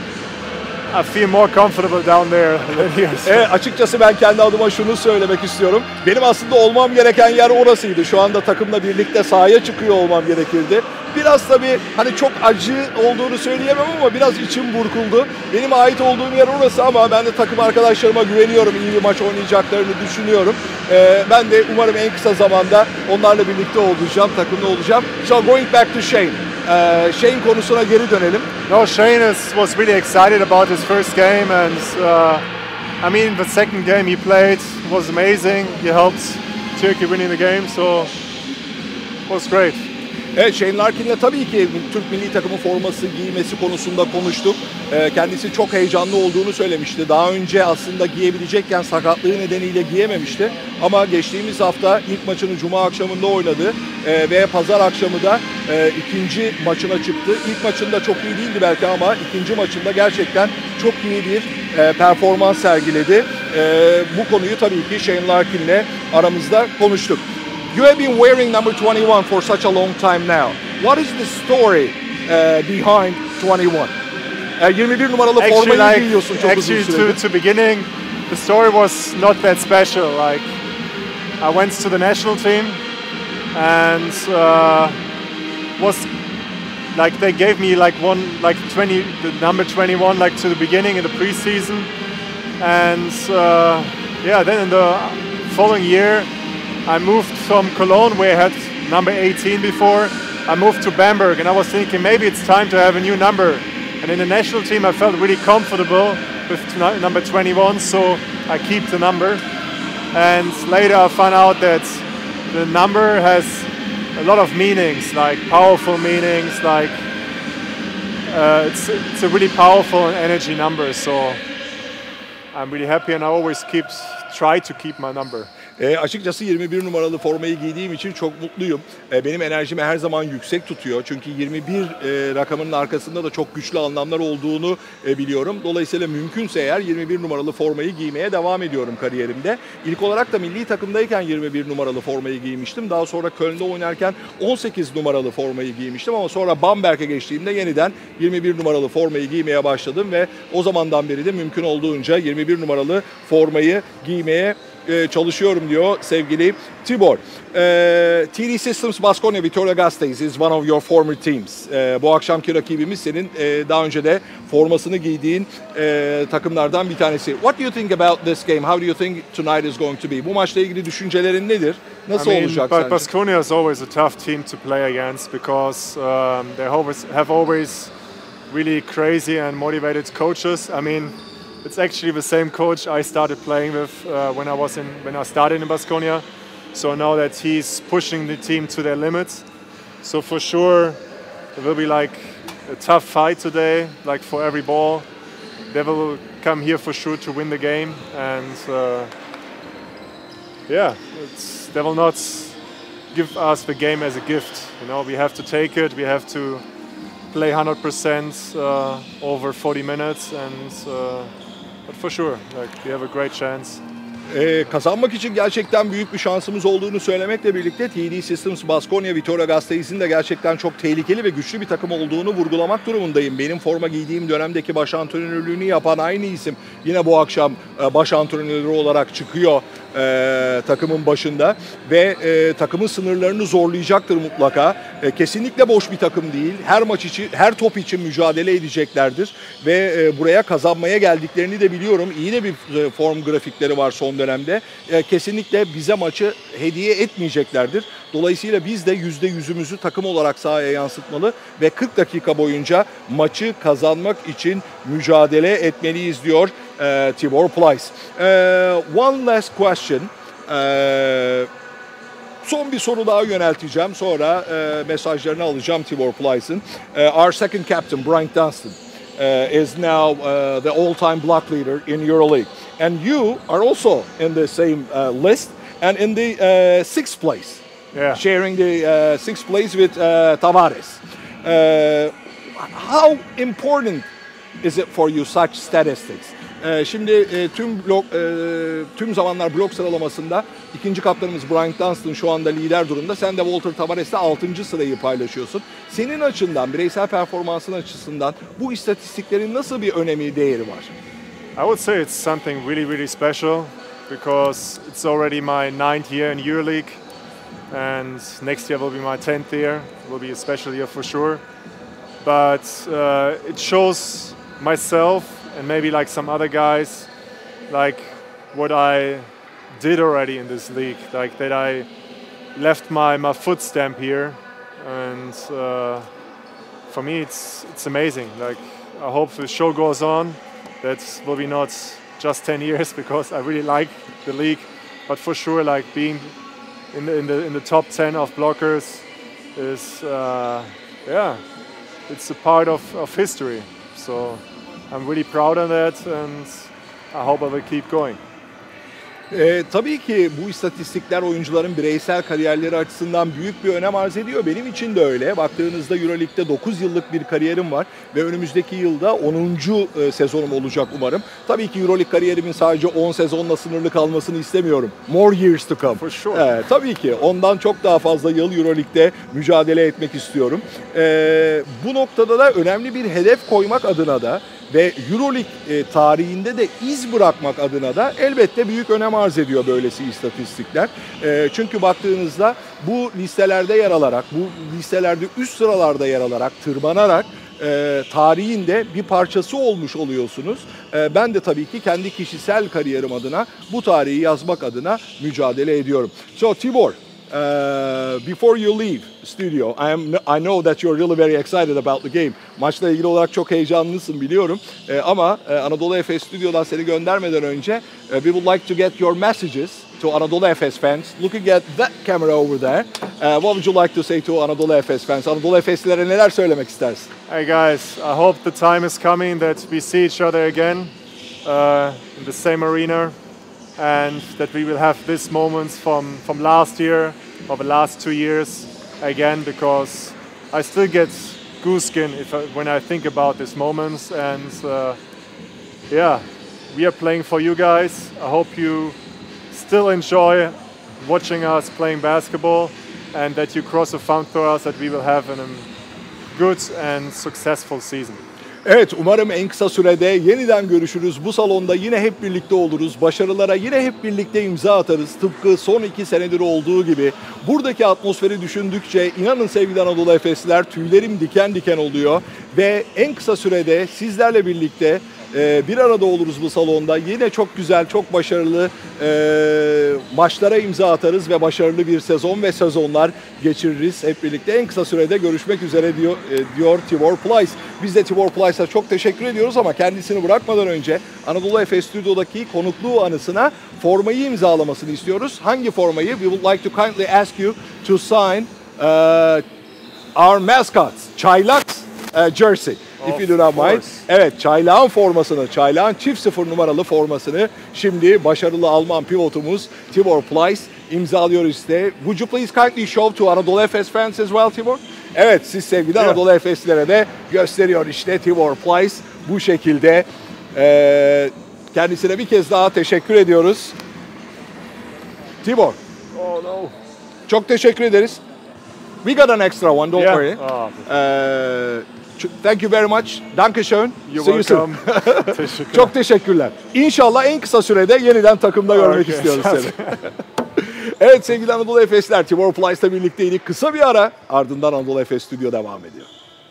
P: I feel more comfortable down there than here.
C: Açıkçası ben kendi adıma şunu söylemek istiyorum. Benim aslında olmam gereken yer orasıydı. Şu anda takımla birlikte sahaya çıkıyor olmam gerekirdi. Biraz tabii hani çok acı olduğunu söyleyemem ama biraz içim burkuldu. Benim ait olduğum yer orası ama ben de takım arkadaşlarıma güveniyorum. İyi bir maç oynayacaklarını düşünüyorum. Ben de umarım en kısa zamanda onlarla birlikte olacağım, takımda olacağım. So going back to Shane. Shane konusuna geri dönelim.
P: No, Shane was really excited about his first game, and I mean the second game he played was amazing. He helped Turkey winning the game, so it was great.
C: Evet, Shane Larkin'le tabii ki Türk milli takımı forması giymesi konusunda konuştuk. Kendisi çok heyecanlı olduğunu söylemişti. Daha önce aslında giyebilecekken sakatlığı nedeniyle giyememişti. Ama geçtiğimiz hafta ilk maçını Cuma akşamında oynadı. Ve Pazar akşamı da ikinci maçına çıktı. İlk maçında çok iyi değildi belki ama ikinci maçında gerçekten çok iyi bir performans sergiledi. Bu konuyu tabii ki Shane Larkin'le aramızda konuştuk. You have been wearing number 21 for such a long time now. What is the story behind 21? 21 numaralı formayı giyiyorsun çok uzun süredir.
P: Actually, to beginning, the story was not that special. Like, I went to the national team, and was like they gave me like the number 21 like to the beginning in the preseason, and yeah, then in the following year. I moved from Cologne, where I had number 18 before. I moved to Bamberg, and I was thinking maybe it's time to have a new number. And in the national team, I felt really comfortable with number 21, so I keep the number. And later I found out that the number has a lot of meanings, like powerful meanings, like it's a really powerful and energy number. So I'm really happy, and I always try to keep my number.
C: Açıkçası 21 numaralı formayı giydiğim için çok mutluyum. Benim enerjimi her zaman yüksek tutuyor. Çünkü 21 rakamının arkasında da çok güçlü anlamlar olduğunu biliyorum. Dolayısıyla mümkünse eğer 21 numaralı formayı giymeye devam ediyorum kariyerimde. İlk olarak da milli takımdayken 21 numaralı formayı giymiştim. Daha sonra Köln'de oynarken 18 numaralı formayı giymiştim. Ama sonra Bamberg'e geçtiğimde yeniden 21 numaralı formayı giymeye başladım. Ve o zamandan beri de mümkün olduğunca 21 numaralı formayı giymeye çalışıyorum diyor sevgili Tibor. TD Systems Baskonia Vitória Gasteiz is one of your former teams. Bu akşamki rakibimiz senin daha önce de formasını giydiğin takımlardan bir tanesi. What do you think about this game? How do you think tonight is going to be? Bu maçla ilgili düşüncelerin nedir? Nasıl olacak sence?
P: Baskonia is always a tough team to play against because they have always really crazy and motivated coaches. I mean, it's actually the same coach I started playing with when I started in Baskonia. So now that he's pushing the team to their limits. So for sure, it will be like a tough fight today. Like for every ball, they will come here for sure to win the game. And they will not give us the game as a gift. You know, we have to take it. We have to play 100% over 40 minutes and. But for sure, like we have a great chance.
C: Kazanmak için gerçekten büyük bir şansımız olduğunu söylemekle birlikte TD Systems Baskonia Vitória Gasteiz'in de gerçekten çok tehlikeli ve güçlü bir takım olduğunu vurgulamak durumundayım. Benim forma giydiğim dönemdeki baş antrenörlüğünü yapan aynı isim yine bu akşam baş antrenörü olarak çıkıyor takımın başında ve takımın sınırlarını zorlayacaktır mutlaka. Kesinlikle boş bir takım değil. Her maç için, her top için mücadele edeceklerdir ve buraya kazanmaya geldiklerini de biliyorum. İyi de bir form grafikleri var son dönemde. Kesinlikle bize maçı hediye etmeyeceklerdir. Dolayısıyla biz de %100'ümüzü takım olarak sahaya yansıtmalı ve 40 dakika boyunca maçı kazanmak için mücadele etmeliyiz diyor Tibor Pleiss. One last question. Son bir soru daha yönelteceğim. Sonra mesajlarını alacağım Tibor Pleiss'in. Our second captain, Brian Dunstan, is now the all-time block leader in EuroLeague. And you are also in the same list and in the sixth place.
P: Yeah.
C: Sharing the sixth place with Tavares. How important is it for you such statistics? Şimdi tüm zamanlar blok sıralamasında ikinci kaptanımız Brian Dunstan şu anda lider durumda. Sen de Walter Tavares'le 6. sırayı paylaşıyorsun. Senin açından, bireysel performansın açısından bu istatistiklerin nasıl bir önemi, değeri var?
P: I would say it's something really, really special because it's already my 9th year in EuroLeague and next year will be my 10th year. It will be a special year for sure. But it shows myself and maybe like some other guys, like what I did already in this league, like that I left my foot stamp here, and for me it's amazing. Like I hope the show goes on. That will be not just 10 years because I really like the league, but for sure like being in the top 10 of blockers is it's a part of history. So I'm really proud of that and I hope I will keep going.
C: Tabii ki bu istatistikler oyuncuların bireysel kariyerleri açısından büyük bir önem arz ediyor. Benim için de öyle. Baktığınızda EuroLeague'de 9 yıllık bir kariyerim var ve önümüzdeki yılda 10. sezonum olacak umarım. Tabii ki EuroLeague kariyerimin sadece 10 sezonla sınırlı kalmasını istemiyorum. More years to come.
P: For sure.
C: Tabii ki ondan çok daha fazla yıl EuroLeague'de mücadele etmek istiyorum. Bu noktada da önemli bir hedef koymak adına da ve EuroLeague tarihinde de iz bırakmak adına da elbette büyük önem arz ediyor böylesi istatistikler. Çünkü baktığınızda bu listelerde yer alarak, bu listelerde üst sıralarda yer alarak, tırmanarak tarihin de bir parçası olmuş oluyorsunuz. Ben de tabii ki kendi kişisel kariyerim adına bu tarihi yazmak adına mücadele ediyorum. So Tibor, before you leave studio, I know that you're really very excited about the game. Maçla ilgili olarak çok heyecanlısın biliyorum. Ama Anadolu Efes stüdyodan seni göndermeden önce we would like to get your messages to Anadolu Efes fans. Looking at that camera over there, what would you like to say to Anadolu Efes fans? Anadolu Efeslilere neler söylemek istersin?
P: Hey guys, I hope the time is coming that we see each other again in the same arena. and that we will have these moments from last year or the last 2 years again, because I still get gooseskin when I think about these moments. And yeah, we are playing for you guys. I hope you still enjoy watching us playing basketball, and that you cross a fund for us, that we will have a good and successful season.
C: Evet, umarım en kısa sürede yeniden görüşürüz. Bu salonda yine hep birlikte oluruz. Başarılara yine hep birlikte imza atarız. Tıpkı son 2 senedir olduğu gibi. Buradaki atmosferi düşündükçe inanın sevgili Anadolu Efesliler, tüylerim diken diken oluyor. Ve en kısa sürede sizlerle birlikte bir arada oluruz bu salonda. Yine çok güzel, çok başarılı maçlara imza atarız ve başarılı bir sezon ve sezonlar geçiririz. Hep birlikte en kısa sürede görüşmek üzere diyor Tibor Pleiss. Biz de Tibor Pleiss'a çok teşekkür ediyoruz ama kendisini bırakmadan önce Anadolu Efes Stüdyo'daki konukluğu anısına formayı imzalamasını istiyoruz. Hangi formayı? We would like to kindly ask you to sign our mascot, Çaylak's jersey. If you do not mind. Evet, Çaylak'ın formasını, Çaylak'ın çift 0 numaralı formasını şimdi başarılı Alman pivotumuz Tibor Pleiss imzalıyor işte. Would you please kindly show to Anadolu Efes fans as well, Tibor? Evet, siz sevgili Anadolu Efeslilere de gösteriyor işte Tibor Pleiss bu şekilde. Kendisine bir kez daha teşekkür ediyoruz. Tibor.
P: Oh no.
C: Çok teşekkür ederiz. We got an extra one, don't worry. Thank you very much. Dankeschön.
P: You're welcome.
C: Çok teşekkürler. İnşallah en kısa sürede yeniden takımda görmek istiyoruz seni. Evet sevgili Anadolu Efesler, Tibor Pleiss'la birlikteydik. Kısa bir ara, ardından Anadolu Efes Stüdyo devam ediyor.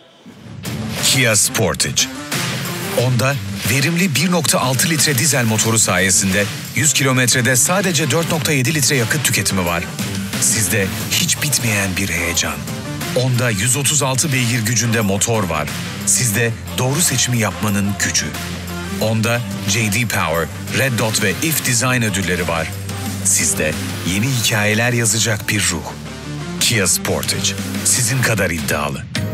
Q: Kia Sportage. Onda verimli 1.6 litre dizel motoru sayesinde 100 kilometrede sadece 4.7 litre yakıt tüketimi var. Sizde hiç bitmeyen bir heyecan. Onda 136 beygir gücünde motor var. Sizde doğru seçimi yapmanın gücü. Onda JD Power, Red Dot ve IF Design ödülleri var. Sizde yeni hikayeler yazacak bir ruh. Kia Sportage, sizin kadar iddialı.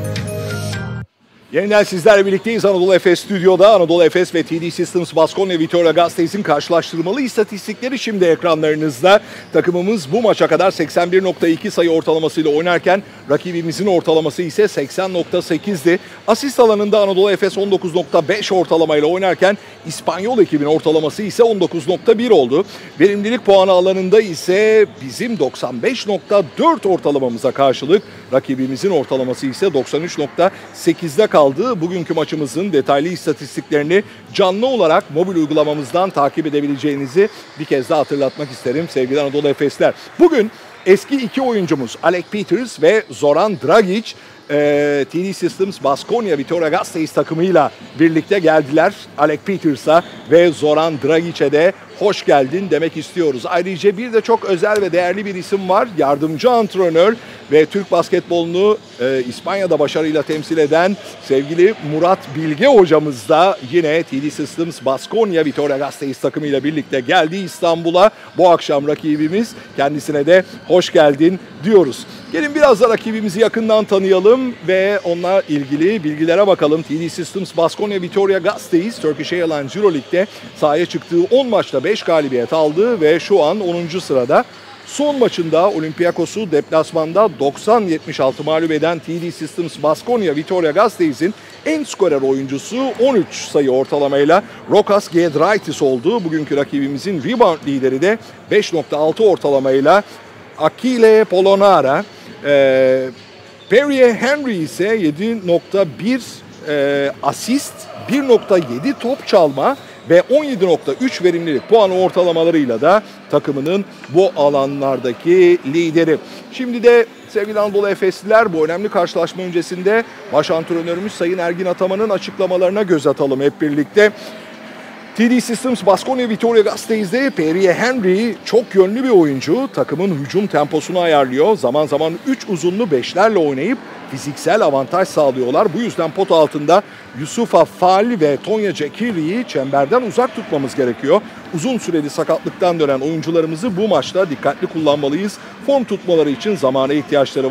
C: Yeniden sizlerle birlikteyiz Anadolu Efes Stüdyo'da. Anadolu Efes ve TD Systems Baskonya Vitória Gasteiz'in karşılaştırmalı istatistikleri şimdi ekranlarınızda. Takımımız bu maça kadar 81.2 sayı ortalamasıyla oynarken rakibimizin ortalaması ise 80.8'di. Asist alanında Anadolu Efes 19.5 ortalamayla oynarken İspanyol ekibin ortalaması ise 19.1 oldu. Verimlilik puanı alanında ise bizim 95.4 ortalamamıza karşılık rakibimizin ortalaması ise 93.8'de kaldı. Bugünkü maçımızın detaylı istatistiklerini canlı olarak mobil uygulamamızdan takip edebileceğinizi bir kez daha hatırlatmak isterim sevgili Anadolu Efesler. Bugün eski iki oyuncumuz Alec Peters ve Zoran Dragic TD Systems Baskonya Vitória Gasteiz takımıyla birlikte geldiler. Alec Peters'a ve Zoran Dragic'e de hoş geldin demek istiyoruz. Ayrıca bir de çok özel ve değerli bir isim var. Yardımcı antrenör ve Türk basketbolunu İspanya'da başarıyla temsil eden sevgili Murat Bilge hocamız da yine TD Systems Baskonya Vitória Gasteiz takımıyla birlikte geldi İstanbul'a. Bu akşam rakibimiz, kendisine de hoş geldin diyoruz. Gelin biraz da rakibimizi yakından tanıyalım ve onunla ilgili bilgilere bakalım. TD Systems Baskonya Vitória Gasteiz, Turkish Airlines Euroleague'de sahaya çıktığı 10 maçta 5 galibiyet aldı ve şu an 10. sırada. Son maçında Olympiakos'u deplasmanda 90-76 mağlup eden TD Systems Baskonya Vitória Gasteiz'in en skorer oyuncusu 13 sayı ortalamayla Rokas Giedraitis oldu. Bugünkü rakibimizin rebound lideri de 5.6 ortalamayla Akile Polonara. Perrier Henry ise 7.1 asist, 1.7 top çalma ve 17.3 verimlilik puanı ortalamalarıyla da takımının bu alanlardaki lideri. Şimdi de sevgili Anadolu Efesliler, bu önemli karşılaşma öncesinde baş antrenörümüz Sayın Ergin Ataman'ın açıklamalarına göz atalım hep birlikte. TD Systems Baskonya Vitória Gasteiz'de Perrier Henry çok yönlü bir oyuncu. Takımın hücum temposunu ayarlıyor. Zaman zaman 3 uzunlu beşlerle oynayıp fiziksel avantaj sağlıyorlar. Bu yüzden pot altında Yusufa Fall ve Tonya Cekiri'yi çemberden uzak tutmamız gerekiyor. Uzun süreli sakatlıktan dönen oyuncularımızı bu maçta dikkatli kullanmalıyız. Form tutmaları için zamana ihtiyaçları var.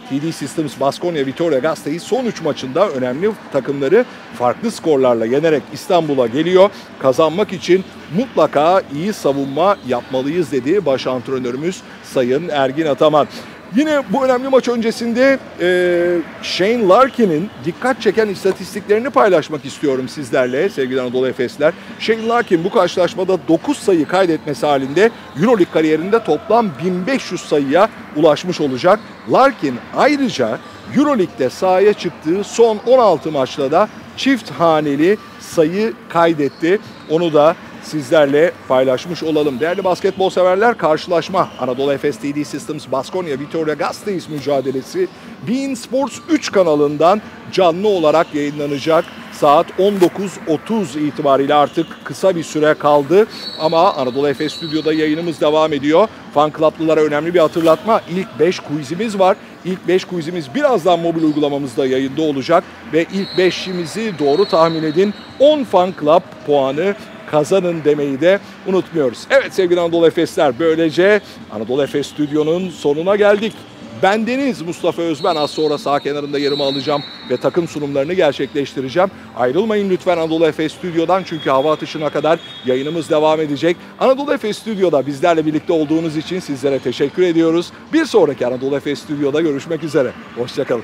C: TD Systems Baskonya Vitória Gasteiz son 3 maçında önemli takımları farklı skorlarla yenerek İstanbul'a geliyor. Kazanmak için mutlaka iyi savunma yapmalıyız dedi baş antrenörümüz Sayın Ergin Ataman. Yine bu önemli maç öncesinde Shane Larkin'in dikkat çeken istatistiklerini paylaşmak istiyorum sizlerle sevgili Anadolu Efesler. Shane Larkin bu karşılaşmada 9 sayı kaydetmesi halinde EuroLeague kariyerinde toplam 1500 sayıya ulaşmış olacak. Larkin ayrıca EuroLeague'de sahaya çıktığı son 16 maçta da çift haneli sayı kaydetti. Onu da sizlerle paylaşmış olalım. Değerli basketbol severler, karşılaşma Anadolu Efes TD Systems Baskonya Vitória Gasteiz mücadelesi beIN Sports 3 kanalından canlı olarak yayınlanacak. Saat 19.30 itibariyle artık kısa bir süre kaldı ama Anadolu Efes Stüdyo'da yayınımız devam ediyor. Fan club'lılara önemli bir hatırlatma. İlk 5 quizimiz var. İlk 5 quizimiz birazdan mobil uygulamamızda yayında olacak ve ilk 5'imizi doğru tahmin edin. 10 fan club puanı kazanın demeyi de unutmuyoruz. Evet sevgili Anadolu Efesler, böylece Anadolu Efes Stüdyo'nun sonuna geldik. Bendeniz Mustafa Özben, az sonra sağ kenarında yerimi alacağım ve takım sunumlarını gerçekleştireceğim. Ayrılmayın lütfen Anadolu Efes Stüdyo'dan, çünkü hava atışına kadar yayınımız devam edecek. Anadolu Efes Stüdyo'da bizlerle birlikte olduğunuz için sizlere teşekkür ediyoruz. Bir sonraki Anadolu Efes Stüdyo'da görüşmek üzere. Hoşçakalın.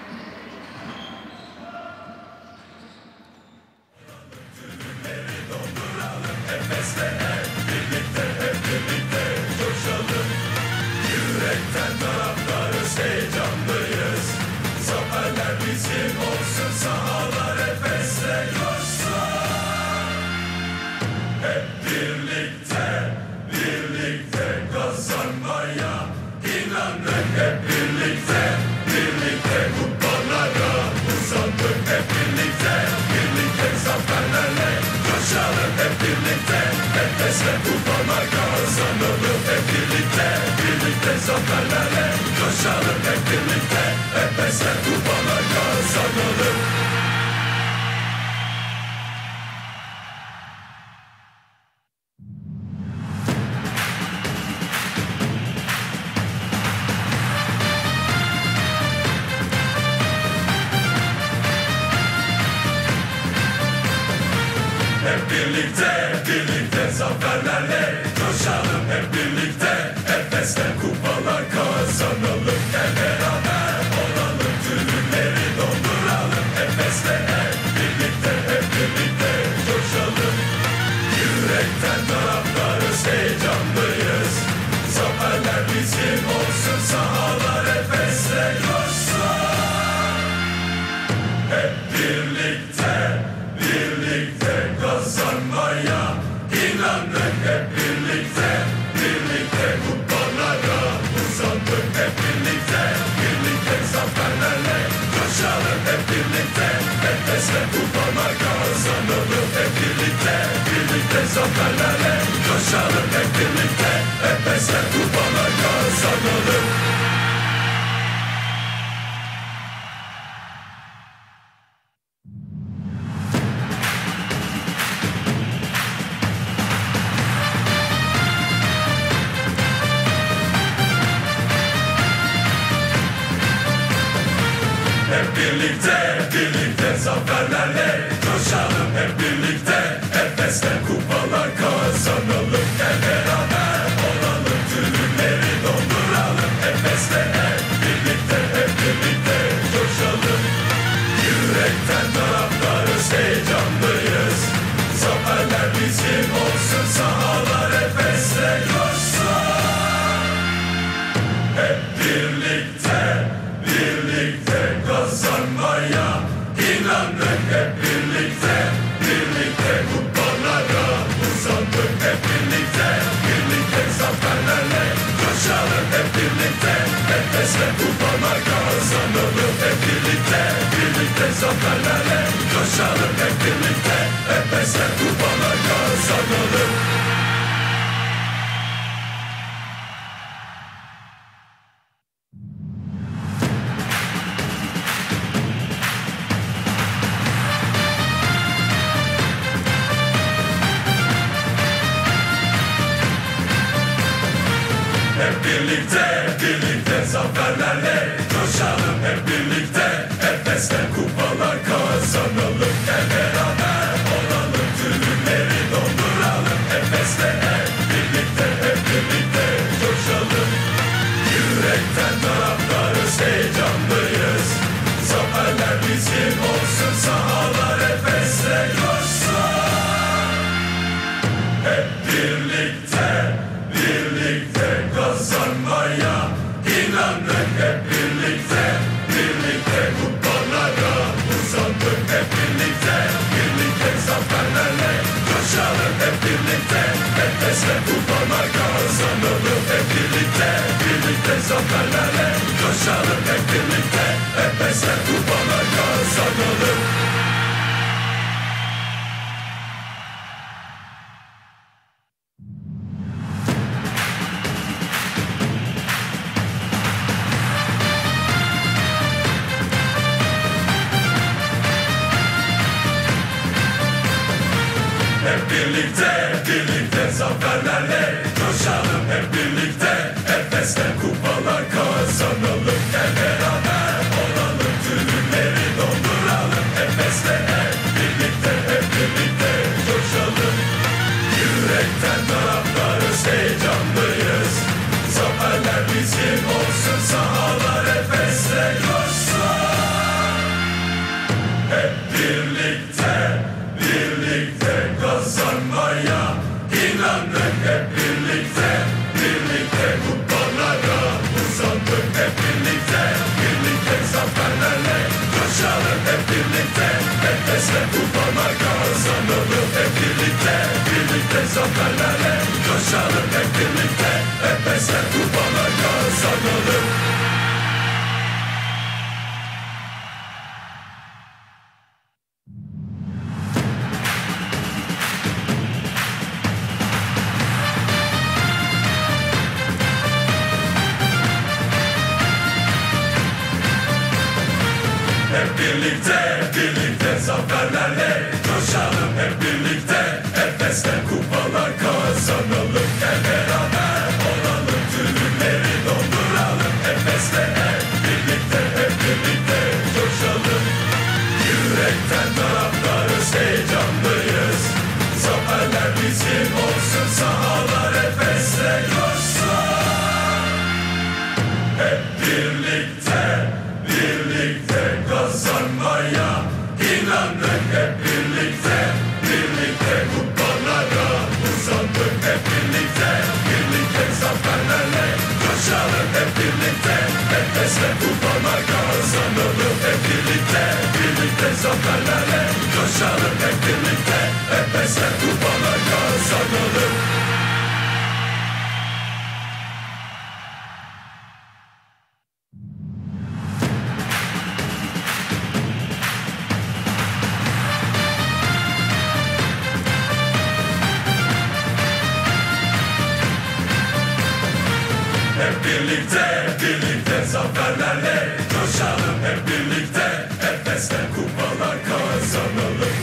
A: Heyecanlıyız. Zaferler bizim olsun, sahalar Efes'le coşsun. Hep birlikte, birlikte kazanmaya inandık. Hep birlikte, birlikte kupalara uzandık. Hep birlikte, birlikte zaferlerle coşalım. Hep birlikte, Efes'le kupalar kazanalım. Hep birlikte, birlikte zaferlerle coşalım. Hep birlikte, Efes'le kupalar kazanalım. Hep birlikte, birlikte zaferlerle coşalım. Hep birlikte, Efes'le kupalar kazanalım. Hep beraber olalım, tribünleri dolduralım. Efes'le hep birlikte coşalım. Yürekten taraftarız, heyecanlıyız. Zaferler bizim olsun, sahalar Efes'le coşsun. Hep birlikte, birlikte kazanmaya inandık. Hep birlikte, birlikte kupalara uzandık. Hep birlikte, birlikte zaferlerle coşalım. Hep birlikte, Efes'le kupalar kazanalım. Hep birlikte, birlikte zaferlerle coşalım. Hep birlikte, Efes'le kupalar kazanalım. Hep birlikte, birlikte zaferlerle coşalım. Hep birlikte, Efes'le kupalar kazanalım. Hep beraber olalım, tribünleri dolduralım. Efes'le hep birlikte coşalım. Yürekten taraftarız, heyecanlıyız. Zaferler bizim olsun, sahalar Efes'le coşsun. Hep birlikte, birlikte kazanmaya inandık. Hep birlikte, birlikte kupalara uzandık. Hep birlikte zaferlerle coşalım. Hep birlikte, Efes'le kupalar kazanalım. Hep birlikte zaferlerle coşalım. Hep birlikte, Efes'le kupalar kazanalım. hep birlikte zaferlerle coşalım hep birlikte. Efes'te kupalar kazanalım, hep beraber olalım, tribünleri dolduralım. Efes'te hep birlikte coşalım. Yürekten taraftarız, heyecanlıyız. Zaferler bizim olsun, sahalar Efes'te coşsun. Hep birlikte kazanmaya inandık. Hep birlikte kupalara uzandık. Hep birlikte zaferlerle coşalım. Hep birlikte Efes'te kupalar kazanalım. Hep birlikte zaferlerle coşalım. Hep birlikte Efes'te kupalar kazanalım. Hep birlikte zaferlerle coşalım. Hep birlikte Efes'te kupalar kazanalım. Hep beraber olalım, tribünleri dolduralım. Efes'te hep birlikte coşalım. Yürekten taraftarız, heyecanlıyız. Zaferler bizim olsun, sahalar Efes'te coşsun. Hep birlikte kazanmaya inandık. Hep birlikte kupalara uzandık. Hep birlikte zaferlerle coşalım. Hep birlikte Efes'te kupalar kazanalım. Hep birlikte zaferlerle coşalım. Hep birlikte Efes'te kupalar kazanalım. Hep birlikte zaferlerle coşalım. Hep birlikte Efes'te kupalar kazanalım. Hep beraber olalım, tribünleri dolduralım. Efes'te hep birlikte coşalım. Yürekten taraftarız, heyecanlıyız. Zaferler bizim olsun, sahalar Efes'te coşsun. Hep birlikte kazanmaya inandık. Hep birlikte kupalara uzandık. Hep birlikte zaferlerle coşalım. Hep birlikte Efes'te kupalar kazanalım. Hep birlikte zaferlerle coşalım. Hep birlikte Efes'te kupalar kazanalım. Hep birlikte zaferlerle coşalım. Hep birlikte Efes'te kupalar kazanalım.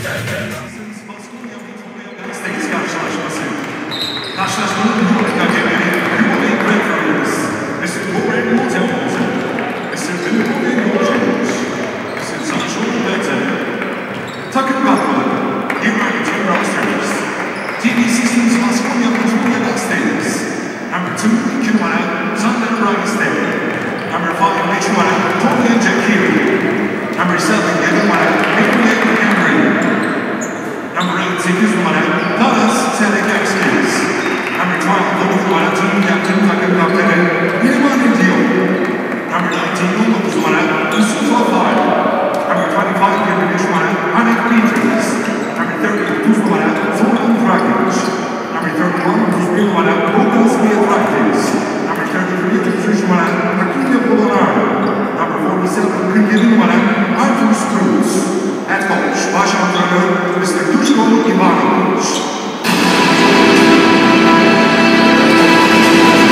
R: Karşılaşmanın büyük hakemleri Grigori Grigorius, Mr. Warren Mortels, Mr. Grigori Mortels, Mr. Sancho Bete, takım kaptanı, Ibrahim Timrosters, TV Systems Baskonya Victoria Gastedes, number 2, Kimwana, Sander Ragastede, number 5, Lichwana, Tony Jakiri, number 7, Yedumwana, Mikhail Henry, number 8, Tikizumwana, Taras Telekevskis, number 12, Lukuzumwana, team captain, takım kaptanı, Ilman Diop, number 19, Lukuzumwana, Yusufa Fay, number 25, Yedumwana, Hanik Peters, number 30, Tuzumwana, Zoran Dragic, number 31, Tuzumwana, Lukas Pietraitis, number 33, Tuzumwana, Hakilia Polonara, number 47, Kırgıdımwana, Artur Struz, head coach, baş antrenör, Mr. Dushko Ivanovic.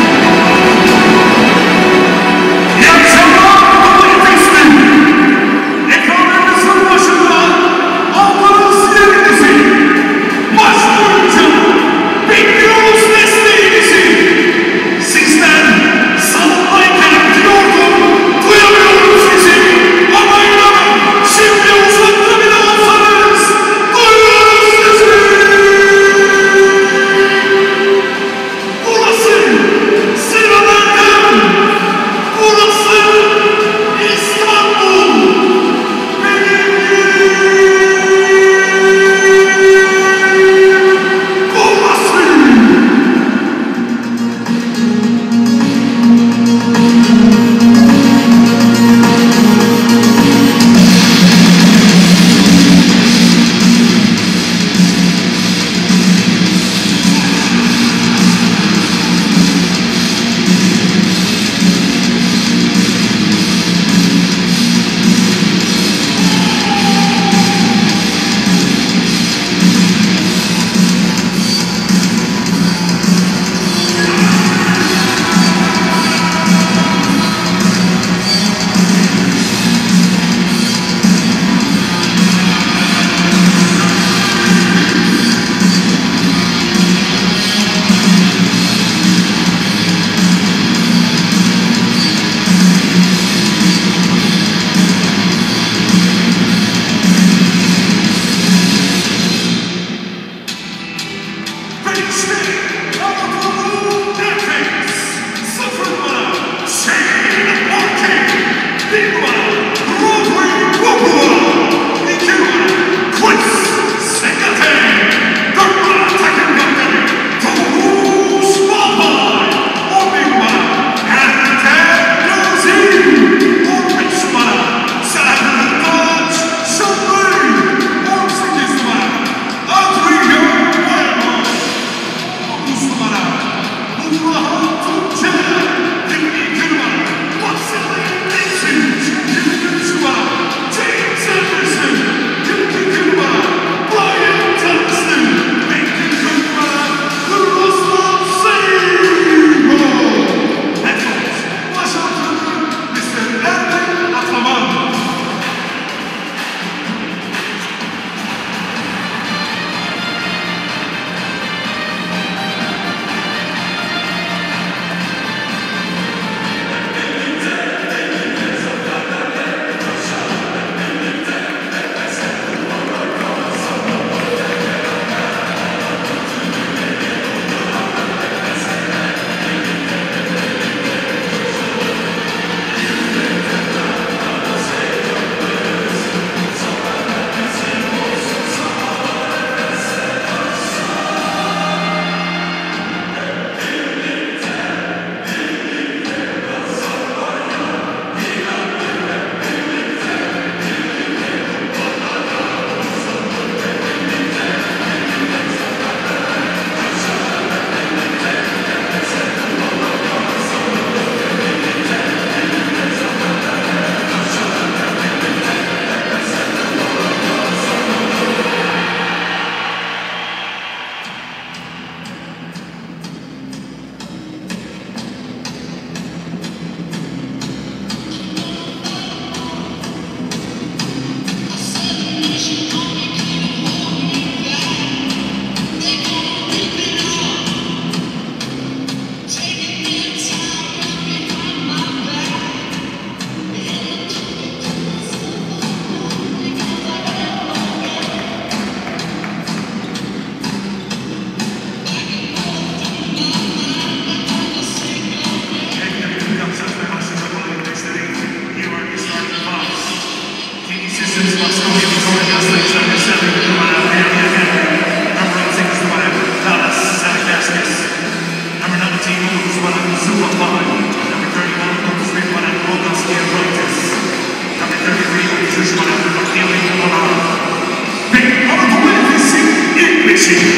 R: yılıyla ve Anadolu Efes'in ilk beşi.